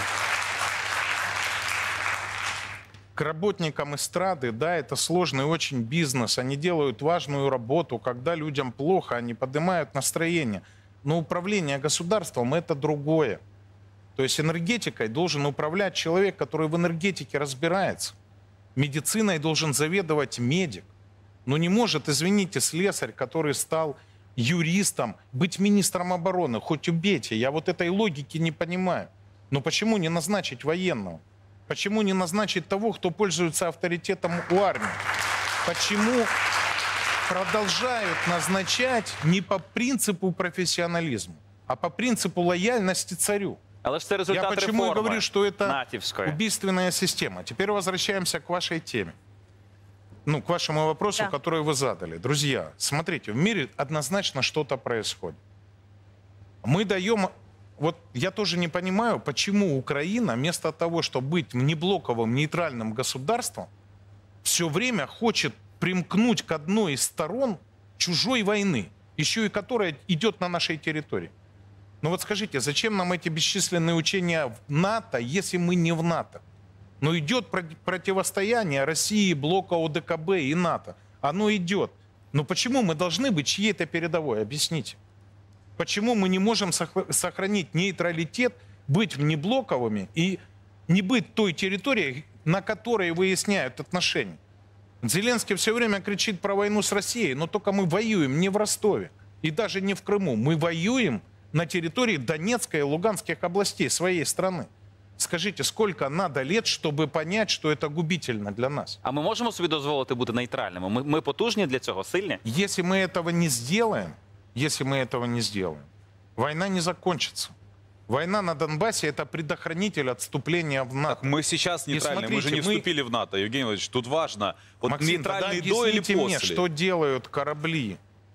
К работникам эстрады, да, это сложный очень бизнес. Они делают важную работу. Когда людям плохо, они поднимают настроение. Но управление государством – это другое. То есть энергетикой должен управлять человек, который в энергетике разбирается. Медициной должен заведовать медик. Но не может, извините, слесарь, который стал юристом, быть министром обороны. Хоть убейте, я вот этой логики не понимаю. Но почему не назначить военного? Почему не назначить того, кто пользуется авторитетом у армии? Почему продолжают назначать не по принципу профессионализма, а по принципу лояльности царю? Але ж це Я результат почему и реформи говорю, что это натівської. убийственная система. Теперь возвращаемся к вашей теме. Ну, к вашему вопросу, Да. который вы задали. Друзья, смотрите, в мире однозначно что-то происходит. Мы даем... Вот я тоже не понимаю, почему Украина, вместо того, чтобы быть неблоковым, нейтральным государством, все время хочет примкнуть к одной из сторон чужой войны, еще и которая идет на нашей территории. Ну вот скажите, зачем нам эти бесчисленные учения в НАТО, если мы не в НАТО? Но идет про- противостояние России, блока ОДКБ и НАТО. Оно идет. Но почему мы должны быть чьей-то передовой? Объясните. Почему мы не можем сох- сохранить нейтралитет, быть неблоковыми и не быть той территорией, на которой выясняют отношения? Зеленский все время кричит про войну с Россией, но только мы воюем не в Ростове и даже не в Крыму. Мы воюем на территории Донецкой и Луганских областей своей страны. Скажите, сколько надо лет, чтобы понять, что это губительно для нас? А ми можемо собі дозволити бути нейтральними? Ми, ми потужні для цього, сильні? Если мы этого не сделаем, если мы этого не сделаем, война не закончится. Война на Донбассе – это предохранитель отступления в НАТО. Мы сейчас нейтральны, мы же не смотрите, мы- вступили в НАТО, Евгений Владимирович. Тут важно, вот Максим, тогда нейтральный до или объясните после? мне, что делают корабли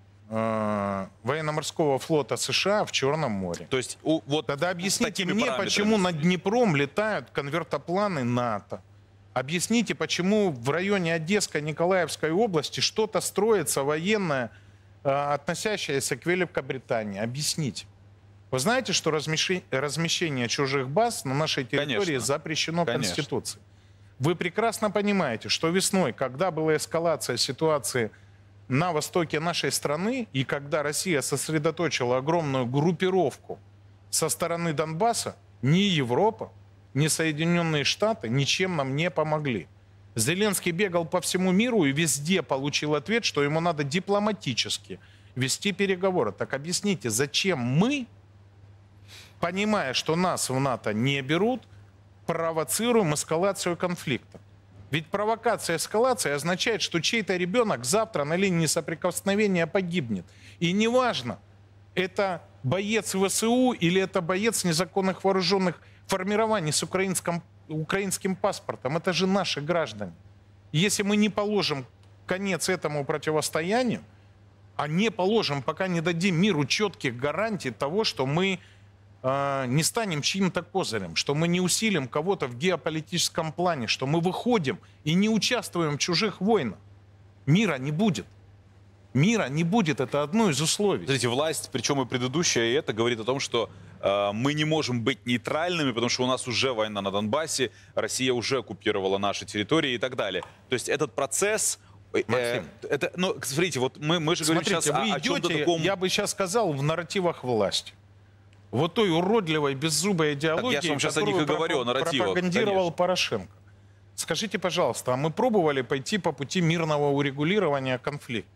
э, военно-морского флота США в Черном море? То есть у- вот Тогда с объясните такими мне, параметрами. почему над Днепром летают конвертопланы НАТО. Объясните, почему в районе Одесской, Николаевской области что-то строится военное, э, относящееся к Великобритании. Объясните. Вы знаете, что размещи- размещение чужих баз на нашей территории Конечно. запрещено Конечно. Конституцией? Вы прекрасно понимаете, что весной, когда была эскалация ситуации на востоке нашей страны, и когда Россия сосредоточила огромную группировку со стороны Донбасса, ни Европа, ни Соединенные Штаты ничем нам не помогли. Зеленский бегал по всему миру и везде получил ответ, что ему надо дипломатически вести переговоры. Так объясните, зачем мы, понимая, что нас в НАТО не берут, провоцируем эскалацию конфликта? Ведь провокация эскалации означает, что чей-то ребенок завтра на линии соприкосновения погибнет. И неважно, это боец ВСУ или это боец незаконных вооруженных формирований с украинским, украинским паспортом. Это же наши граждане. Если мы не положим конец этому противостоянию, а не положим, пока не дадим миру четких гарантий того, что мы э, не станем чьим-то козырем, что мы не усилим кого-то в геополитическом плане, что мы выходим и не участвуем в чужих войнах, мира не будет. Мира не будет, это одно из условий. Смотрите, власть, причем и предыдущая, и это говорит о том, что э, мы не можем быть нейтральными, потому что у нас уже война на Донбассе, Россия уже оккупировала наши территории и так далее. То есть этот процесс... э, Максим. это, ну, смотрите, вот мы, мы же говорим Смотрите, сейчас вы о, о чем-то идете, таком... я бы сейчас сказал, в нарративах власти. Вот той уродливой, беззубой идеологии, я же вам сейчас о них которую и говорю, о пропа- нарративах, пропагандировал конечно. Порошенко. Скажите, пожалуйста, а мы пробовали пойти по пути мирного урегулирования конфликта?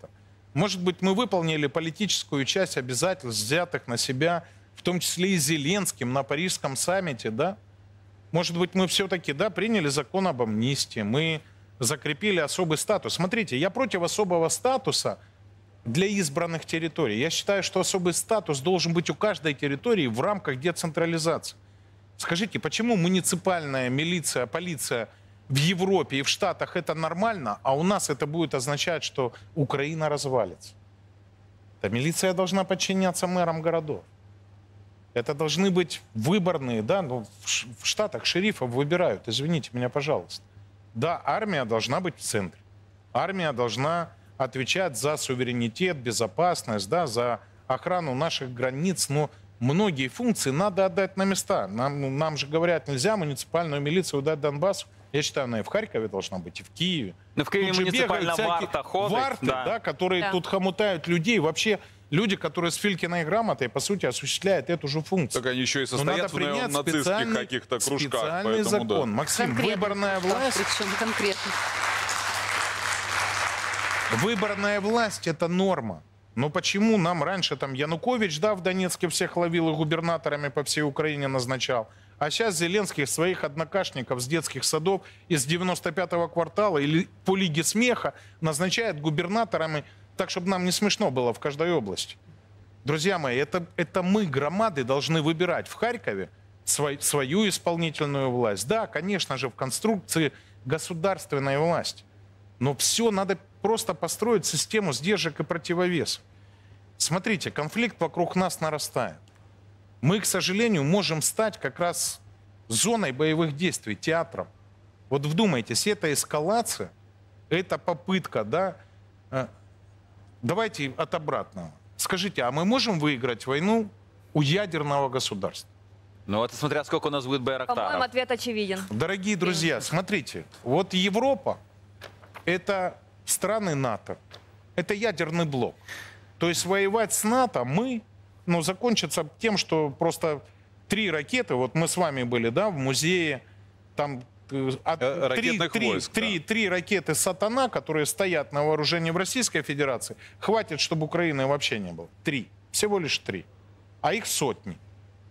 Может быть, мы выполнили политическую часть обязательств, взятых на себя, в том числе и Зеленским на Парижском саммите, да? Может быть, мы все-таки, да, приняли закон об амнистии, мы закрепили особый статус. Смотрите, я против особого статуса для избранных территорий. Я считаю, что особый статус должен быть у каждой территории в рамках децентрализации. Скажите, почему муниципальная милиция, полиция в Европе и в Штатах это нормально, а у нас это будет означать, что Украина развалится? Да, милиция должна подчиняться мэрам городов. Это должны быть выборные, да, ну, в Штатах шерифов выбирают, извините меня, пожалуйста. Да, армия должна быть в центре. Армия должна отвечать за суверенитет, безопасность, да, за охрану наших границ, но многие функции надо отдать на места. Нам, ну, нам же говорят, нельзя муниципальную милицию дать Донбассу. Я считаю, она и в Харькове должна быть, и в Киеве. Ну, в Киеве Тут же муниципальная бегают всякие варта ходит, варты, да. да, которые Да. тут хомутают людей. Вообще люди, которые с Филькиной грамотой, по сути, осуществляют эту же функцию. Так они еще и Но надо состоят в наверное, принять нацистских специальный, каких-то кружках. специальный Поэтому, закон. да. Максим, выборная власть, Причем конкретно. выборная власть – это норма. Но почему нам раньше там Янукович, да, в Донецке всех ловил и губернаторами по всей Украине назначал, а сейчас Зеленский своих однокашников с детских садов из девяносто пятого квартала или по Лиге смеха назначает губернаторами, так, чтобы нам не смешно было в каждой области. Друзья мои, это, это мы, громады, должны выбирать в Харькове свой, свою исполнительную власть. Да, конечно же, в конструкции государственной власти. Но все надо просто построить систему сдержек и противовесов. Смотрите, конфликт вокруг нас нарастает. Мы, к сожалению, можем стать как раз зоной боевых действий, театром. Вот вдумайтесь, эта эскалация, эта попытка, да, э, давайте от обратного. Скажите, а мы можем выиграть войну у ядерного государства? Ну, это смотря сколько у нас будет По-моему, байрактаров. ответ очевиден. Дорогие друзья, смотрите, вот Европа – это страны НАТО, это ядерный блок. То есть воевать с НАТО мы, ну, закончится тем, что просто три ракеты, вот мы с вами были, да, в музее, там э, от- Э, три, ракетных три- войск, три- да. три ракеты «Сатана», которые стоят на вооружении в Российской Федерации, хватит, чтобы Украины вообще не было. Три, всего лишь три, а их сотни.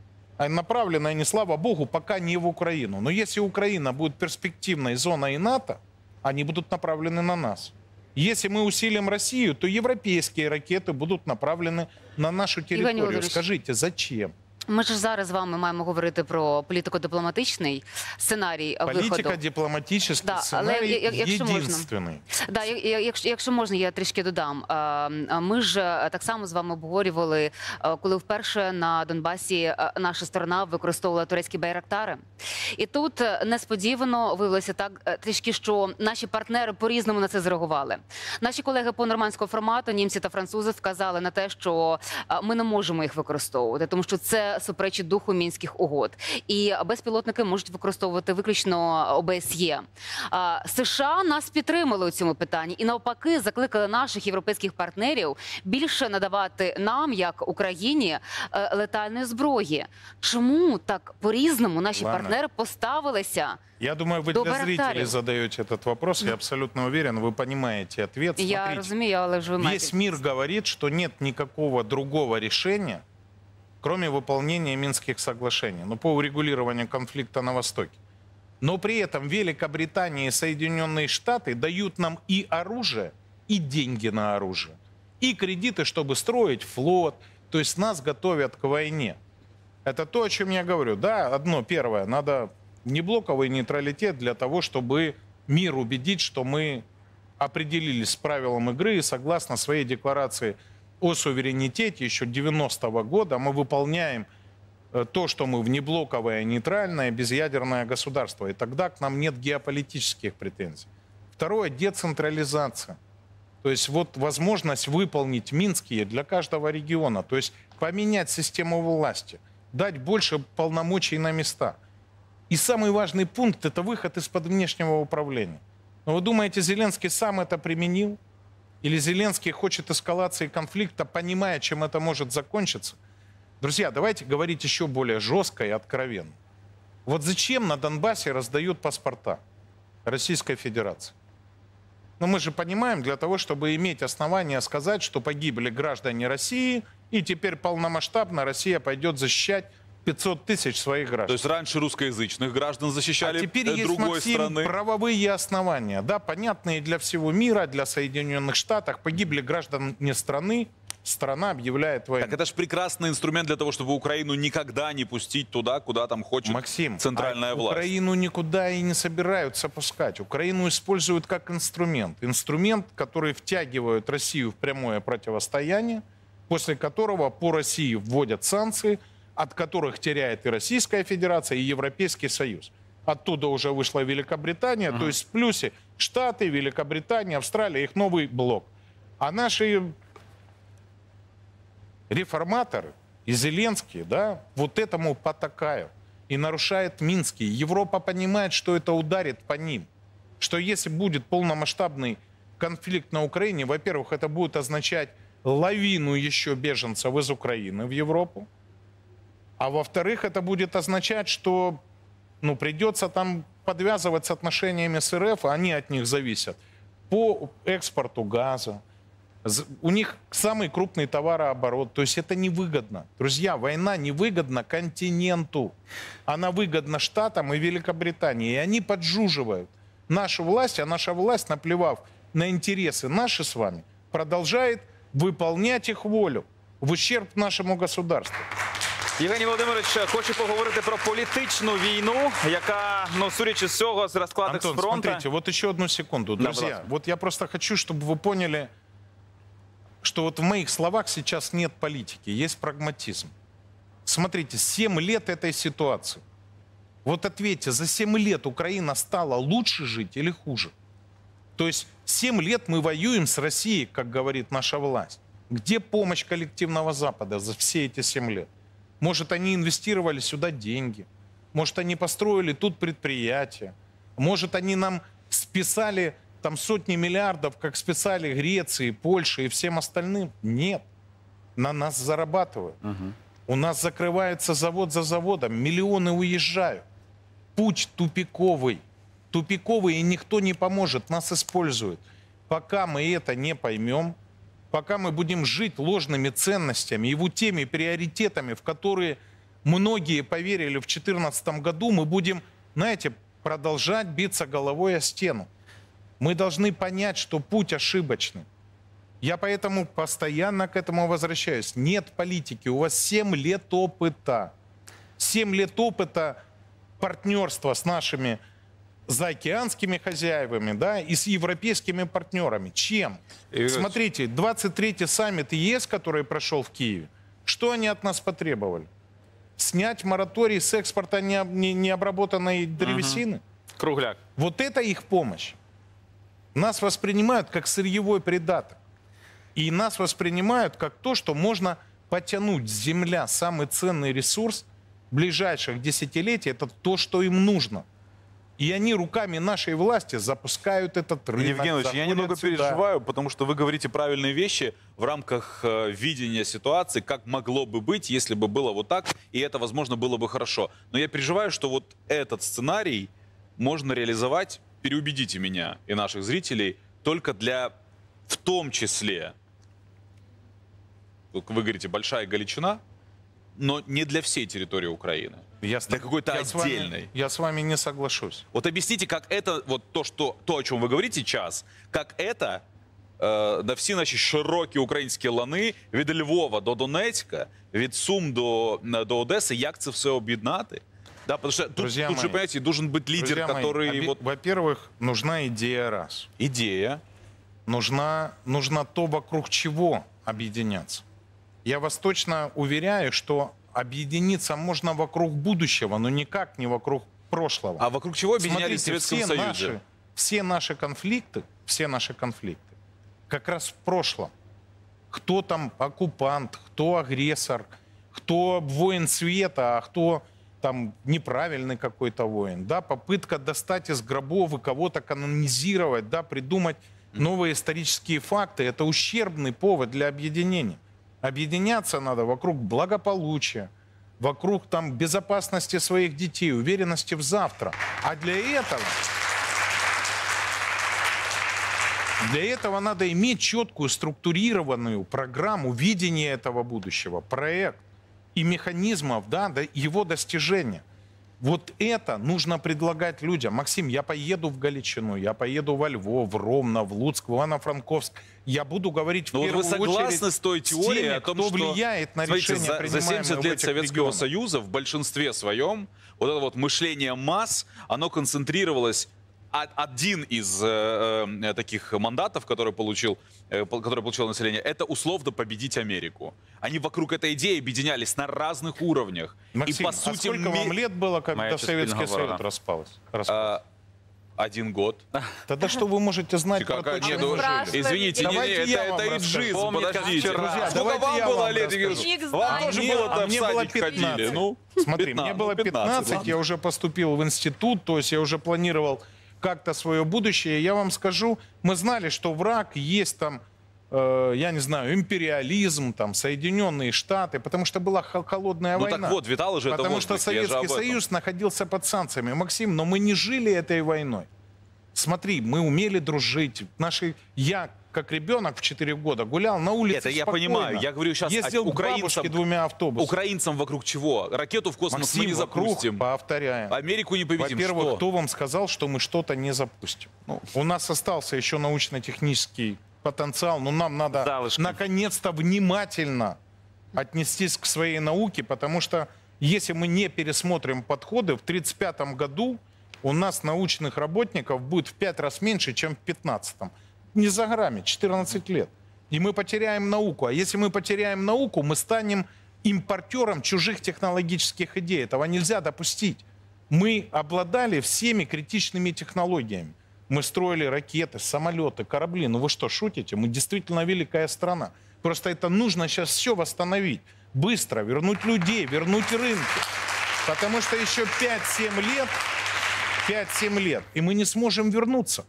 А направлены они, слава богу, пока не в Украину. Но если Украина будет перспективной зоной НАТО, они будут направлены на нас. Если мы усилим Россию, то европейские ракеты будут направлены на нашу территорию. Володимирович. Скажите, зачем? Ми ж зараз з вами маємо говорити про політико-дипломатичний сценарій виходу. Политико-дипломатический Да, але сценарий я- я- якщо можна. единственный. Да, я- я- якщо, якщо можна, я трішки додам. Е, е, Ми ж е, так само з вами обговорювали, е, коли вперше на Донбасі е, наша сторона використовувала турецькі байрактари. І тут е, несподівано виявилося так е, трішки, що наші партнери по-різному на це зреагували. Наші колеги по нормандського формату, німці та французи, вказали на те, що е, ми не можемо їх використовувати, тому що це суперечить духу мінських угод. І безпілотники можуть використовувати виключно О Б С Є. А, США нас підтримали у цьому питанні і навпаки закликали наших європейських партнерів більше надавати нам, як Україні, е, летальної зброї. Чому так по-різному наші Ладно. партнери поставилися? Я думаю, вы До для Байрактарів. зрителей задаете этот вопрос. Я абсолютно уверен, вы понимаете ответ. Я Смотрите, розумію, але ж ви маєте... весь мир говорит, что нет никакого другого решения, кроме выполнения Минских соглашений, ну, по урегулированию конфликта на Востоке. Но при этом Великобритания и Соединенные Штаты дают нам и оружие, и деньги на оружие, и кредиты, чтобы строить флот. То есть нас готовят к войне. Это то, о чем я говорю. Да, одно, первое, надо неблоковый нейтралитет для того, чтобы мир убедить, что мы определились с правилом игры и согласно своей декларации о суверенитете еще девяностого года мы выполняем э, то, что мы внеблоковое, нейтральное, безъядерное государство. И тогда к нам нет геополитических претензий. Второе – децентрализация. То есть вот возможность выполнить Минские для каждого региона. То есть поменять систему власти, дать больше полномочий на места. И самый важный пункт – это выход из-под внешнего управления. Но вы думаете, Зеленский сам это применил? Или Зеленский хочет эскалации конфликта, понимая, чем это может закончиться? Друзья, давайте говорить еще более жестко и откровенно. Вот зачем на Донбассе раздают паспорта Российской Федерации? Но мы же понимаем, для того, чтобы иметь основания сказать, что погибли граждане России, и теперь полномасштабно Россия пойдет защищать пятьсот тысяч своих граждан. То есть раньше русскоязычных граждан защищали А теперь э, есть, другой Максим, страны. правовые основания, да, понятные для всего мира, для Соединенных Штатов. Погибли граждане страны, страна объявляет войну. Так это же прекрасный инструмент для того, чтобы Украину никогда не пустить туда, куда там хочет Максим, центральная а власть. Украину никуда и не собираются пускать. Украину используют как инструмент. Инструмент, который втягивает Россию в прямое противостояние, после которого по России вводят санкции, от которых теряет и Российская Федерация, и Европейский Союз. Оттуда уже вышла Великобритания, uh-huh. то есть в плюсе Штаты, Великобритания, Австралия, их новый блок. А наши реформаторы и Зеленский, да, вот этому потакают и нарушает Минский. Европа понимает, что это ударит по ним. Что если будет полномасштабный конфликт на Украине, во-первых, это будет означать лавину еще беженцев из Украины в Европу. А во-вторых, это будет означать, что ну, придется там подвязывать с отношениями с РФ, а они от них зависят, по экспорту газа. У них самый крупный товарооборот. То есть это невыгодно. Друзья, война невыгодна континенту. Она выгодна Штатам и Великобритании. И они поджуживают нашу власть, а наша власть, наплевав на интересы наши с вами, продолжает выполнять их волю в ущерб нашему государству. Євгеній Володимирович, хочу поговорити про політичну війну, яка, ну, судячи з цього, з розкладів Антон, з фронту... смотрите, вот еще одну секунду. Друзья, Да, вот я просто хочу, чтобы вы поняли, что вот в моих словах сейчас нет политики, есть прагматизм. Смотрите, семь лет этой ситуации. Вот ответьте, за семь лет Украина стала лучше жить или хуже? То есть семь лет мы воюем с Россией, как говорит наша власть. Где помощь коллективного Запада за все эти семь лет? Может, они инвестировали сюда деньги. Может, они построили тут предприятия. Может, они нам списали там сотни миллиардов, как списали Греции, Польше и всем остальным. Нет. На нас зарабатывают. Угу. У нас закрывается завод за заводом. Миллионы уезжают. Путь тупиковый. Тупиковый, и никто не поможет. Нас используют. Пока мы это не поймем, пока мы будем жить ложными ценностями и вот теми приоритетами, в которые многие поверили в две тысячи четырнадцатом году, мы будем, знаете, продолжать биться головой о стену. Мы должны понять, что путь ошибочный. Я поэтому постоянно к этому возвращаюсь. Нет политики. У вас семь лет опыта. семь лет опыта партнерства с нашими заокеанскими хозяевами, да, и с европейскими партнерами. Чем? И смотрите, двадцать третий саммит ЕС, который прошел в Киеве, что они от нас потребовали? Снять мораторий с экспорта необработанной древесины? Угу. Кругляк. Вот это их помощь. Нас воспринимают как сырьевой придаток. И нас воспринимают как то, что можно потянуть. Земля, самый ценный ресурс ближайших десятилетий, это то, что им нужно. И они руками нашей власти запускают этот рынок. Евгений я немного сюда. переживаю, потому что вы говорите правильные вещи в рамках э, видения ситуации, как могло бы быть, если бы было вот так, и это, возможно, было бы хорошо. Но я переживаю, что вот этот сценарий можно реализовать, переубедите меня и наших зрителей, только для, в том числе, вы говорите, большая Галичина, но не для всей территории Украины. Я для какой-то отдельной. С вами, я с вами не соглашусь. Вот объясните, как это, вот то, что, то, о чем вы говорите сейчас, как это е, на всі наші широкі українські лани, від Львова до Донецька, від Сум до, до Одеси, як це все об'єднати? Да, потому что тут, тут же, понимаете, должен быть лидер, Друзья который... Мои, вот... Во-первых, нужна идея раз. Идея. Нужна, нужно то, вокруг чего объединяться. Я вас точно уверяю, что объединиться можно вокруг будущего, но никак не вокруг прошлого. А вокруг чего объединялись Смотрите, в Советском все Союзе? Наши, все наши конфликты, все наши конфликты как раз в прошлом. Кто там оккупант, кто агрессор, кто воин света, а кто там неправильный какой-то воин. Да, попытка достать из гробов и кого-то канонизировать, да, придумать новые исторические факты. Это ущербный повод для объединения. Объединяться надо вокруг благополучия, вокруг там безопасности своих детей, уверенности в завтра. А для этого, Для этого надо иметь четкую, структурированную программу видения этого будущего, проект и механизмов, да, до его достижения. Вот это нужно предлагать людям. Максим, я поеду в Галичину, я поеду во Львов, в Ровно, в Луцк, в Ивано-Франковск. Я буду говорить в Но вот первую вы согласны очередь с той теорией теми, о том, кто что влияет на смотрите, решения, за, за принимаемые семьдесят в лет этих Советского регионах? Союза в большинстве своем вот это вот мышление масс, оно концентрировалось. А- Один из э, э, таких мандатов, который получил, э, пол- который получило население, это условно победить Америку. Они вокруг этой идеи объединялись на разных уровнях. Максим, И по а сути сколько ме- вам лет было, Моя когда Советский частина Союз говорила. распался? распался? а, один год. Тогда что вы можете знать про Какая- то, не, чем ну, вы спрашиваете? жили? Извините, не, не, Давайте это, я это вам иджизм, расскажу. Помните, как подождите. вчера. Друзья, Сколько давайте вам я было вам лет? расскажу. Ник Вам знает. тоже Мне- было а там мне в было садик ходили? пятнадцать. Ну, Смотри, пятнадцать, мне было ну, пятнадцать, пятнадцать, ладно. я уже поступил в институт, то есть я уже планировал как-то свое будущее. Я вам скажу, мы знали, что враг есть там, э, я не знаю, империализм, там, Соединенные Штаты, потому что была хо- холодная Ну война. так вот, витал же это Потому в что воздухе, я же об Советский этом. Союз находился под санкциями. Максим, но мы не жили этой войной. Смотри, мы умели дружить. Наши, я, как ребенок в четыре года, гулял на улице Это я спокойно. понимаю. Я говорю сейчас Ездил к украинцам. бабушке двумя автобусами. Украинцам вокруг чего? Ракету в космос мы Максим, не вокруг, запустим. повторяю. Америку не победим. Во-первых, Что? кто вам сказал, что мы что-то не запустим? Ну, у нас остался еще научно-технический потенциал, но нам надо Залышки. наконец-то внимательно отнестись к своей науке, потому что если мы не пересмотрим подходы, в тридцать пятом году у нас научных работников будет в пять раз меньше, чем в пятнадцатом. Не за горами, четырнадцать лет. И мы потеряем науку. А если мы потеряем науку, мы станем импортером чужих технологических идей. Этого нельзя допустить. Мы обладали всеми критичными технологиями. Мы строили ракеты, самолеты, корабли. Ну вы что, шутите? Мы действительно великая страна. Просто это нужно сейчас все восстановить. Быстро вернуть людей, вернуть рынки. Потому что еще пять-семь лет, пять-семь лет, и мы не сможем вернуться.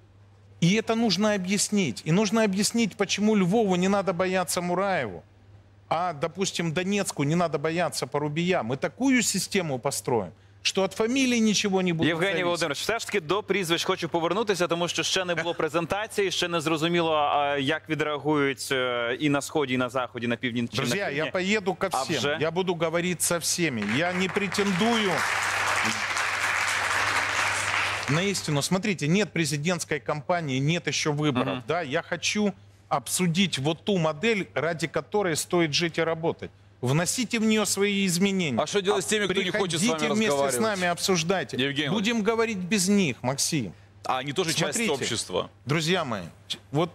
И это нужно объяснить. И нужно объяснить, почему Львову не надо бояться Мураеву, а, допустим, Донецку не надо бояться Порубія. Мы такую систему построим, що від фамілії нічого не буде. Євгеній Володимирович, все ж таки до прізвищ хочу повернутися, тому що ще не було презентації, ще не зрозуміло, а, як відреагують е, і на сході, і на заході, на півдні чи Друзья, на півдні. я поеду ко А всем. вже? Я буду говорить со всеми. Я не претендую на истину. Смотрите, нет президентской кампании, нет еще выборов. Да, я хочу обсудить вот ту модель, ради которой стоит жить и работать. Вносите в нее свои изменения. А что делать с теми, кто не хочет с вами Приходите вместе с разговаривать? нами, обсуждайте. Евгений Будем говорить без них, Максим. А они тоже часть Смотрите. общества. Друзья мои, вот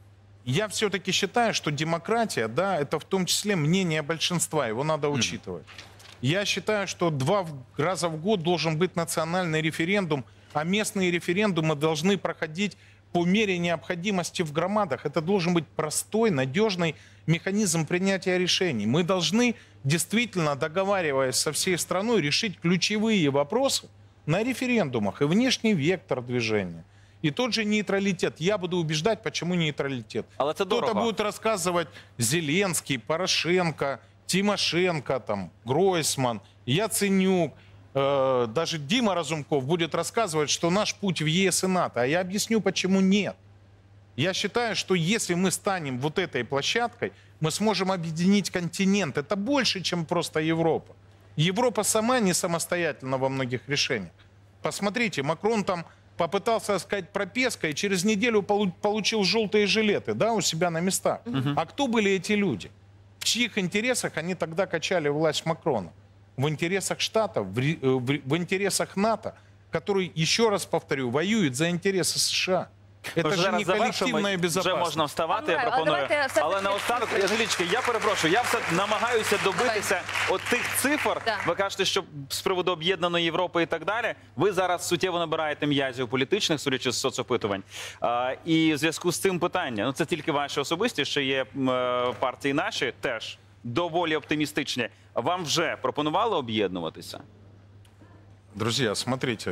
я все-таки считаю, что демократия, да, это в том числе мнение большинства, его надо учитывать. Я считаю, что два в- раза в год должен быть национальный референдум, а местные референдумы должны проходить по мере необходимости в громадах. Это должен быть простой, надежный механизм принятия решений. Мы должны, действительно, договариваясь со всей страной, решить ключевые вопросы на референдумах и внешний вектор движения. И тот же нейтралитет. Я буду убеждать, почему нейтралитет. Але це Кто-то дорого. будет рассказывать Зеленский, Порошенко, Тимошенко, там, Гройсман, Яценюк. Э, даже Дима Разумков будет рассказывать, что наш путь в ЕС и НАТО. А я объясню, почему нет. Я считаю, что если мы станем вот этой площадкой, мы сможем объединить континент. Это больше, чем просто Европа. Европа сама не самостоятельна во многих решениях. Посмотрите, Макрон там попытался сказать про Песко и через неделю полу- получил желтые жилеты, да, у себя на местах. А кто были эти люди? В чьих интересах они тогда качали власть Макрона? В интересах Штатов, в, ре- э, в ре- в интересах НАТО, который, еще раз повторю, воюет за интересы США. Это Тож же зараз не завершимо, коллективная вже безопасность. можна вставати, я Пане Михайло, а пропоную. давайте все-таки- Але наостанок, Анжелічка, я перепрошую, я все намагаюся добитися от тих цифр. Так. Ви кажете, що з приводу об'єднаної Європи і так далі. Ви зараз суттєво набираєте м'язів політичних, судячи з соцопитувань. А, і в зв'язку з цим питання, ну це тільки ваші особисті, ще є м, е, партії наші теж доволі оптимістичні. Вам вже пропонували об'єднуватися? Друзья, смотрите,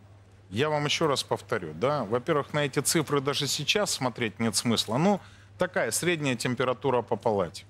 я вам еще раз повторю, да, во-первых, на эти цифры даже сейчас смотреть нет смысла. Ну, такая средняя температура по палате.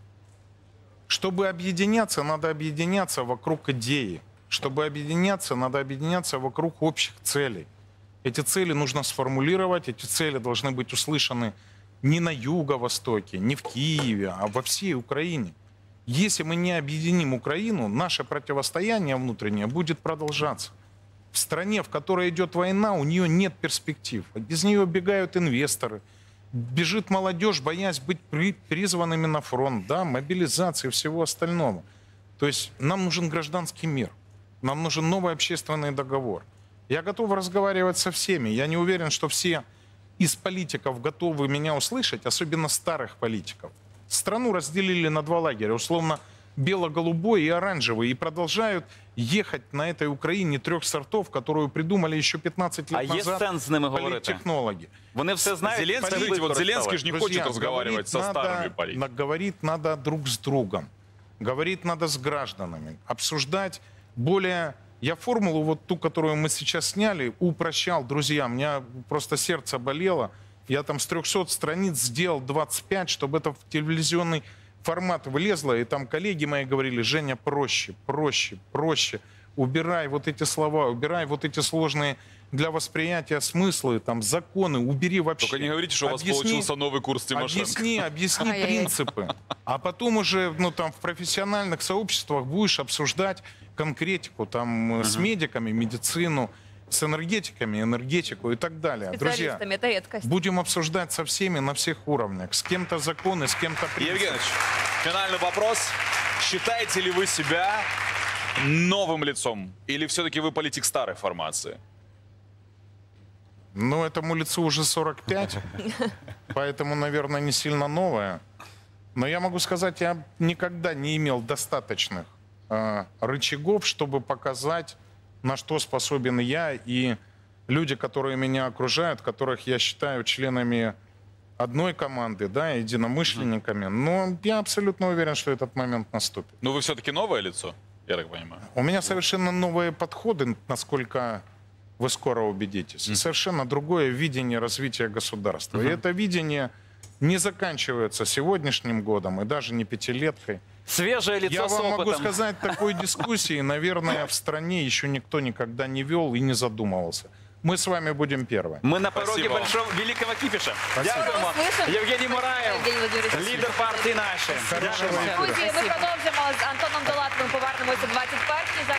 Чтобы объединяться, надо объединяться вокруг идеи. Чтобы объединяться, надо объединяться вокруг общих целей. Эти цели нужно сформулировать, эти цели должны быть услышаны не на юго-востоке, не в Киеве, а во всей Украине. Если мы не объединим Украину, наше противостояние внутреннее будет продолжаться. В стране, в которой идет война, у нее нет перспектив. Из нее бегают инвесторы, бежит молодежь, боясь быть при- призванными на фронт, да, мобилизации и всего остального. То есть нам нужен гражданский мир, нам нужен новый общественный договор. Я готов разговаривать со всеми. Я не уверен, что все из политиков готовы меня услышать, особенно старых политиков. Страну разделили на два лагеря, условно бело-голубой и оранжевый, и продолжают ехать на этой Украине трех сортов, которую придумали еще пятнадцать лет А є назад сенс з ними говорити? политтехнологи. Вони все знають. Зеленский, це видите, вот використали. Зеленский же не Друзья, хочет разговаривать со говорить старыми надо, политиками. на- говорить надо друг с другом. Говорить надо с гражданами. Обсуждать более... Я формулу, вот ту, которую мы сейчас сняли, упрощал, друзья. У меня просто сердце болело. Я там с трехсот страниц сделал двадцать пять, чтобы это в телевизионный формат влезло. И там коллеги мои говорили: Женя, проще, проще, проще. Убирай вот эти слова, убирай вот эти сложные для восприятия смыслы, там, законы, убери вообще. Только не говорите, что у вас Объясни- получился новый курс Тимошенко. Объясни, объясни Ай-яй-яй. принципы. А потом уже, ну, там, в профессиональных сообществах будешь обсуждать конкретику, там, с медиками, медицину, с энергетиками, энергетику и так далее. Друзья, Специалистами, это редкость. будем обсуждать со всеми на всех уровнях. С кем-то законы, с кем-то принципы. Евгеньевич, финальный вопрос. Считаете ли вы себя новым лицом? Или все-таки вы политик старой формации? Ну, этому лицу уже сорок пять, поэтому, наверное, не сильно новое. Но я могу сказать, я никогда не имел достаточных э, рычагов, чтобы показать, на что способен я и люди, которые меня окружают, которых я считаю членами одной команды, да, единомышленниками. Но я абсолютно уверен, что этот момент наступит. Ну, вы все-таки новое лицо, я так понимаю. У меня совершенно новые подходы, насколько вы скоро убедитесь. И совершенно другое видение развития государства. И это видение не заканчивается сегодняшним годом и даже не пятилеткой. Свіже лицо Я з вам могу опитом. сказать, такой дискуссии, наверное, в стране еще никто никогда не вел и не задумывался. Мы с вами будем первые. Ми на порогі Спасибо вам. большого великого кипіша. Спасибо. Дякуємо. Слышим? Євгеній Мураєв, Евгений Владимирович. лідер партії наші. Хорошого Дякуємо. эфира. Друзі, ми продовжимо з Антоном Долатовим. Повернемося двадцять першій.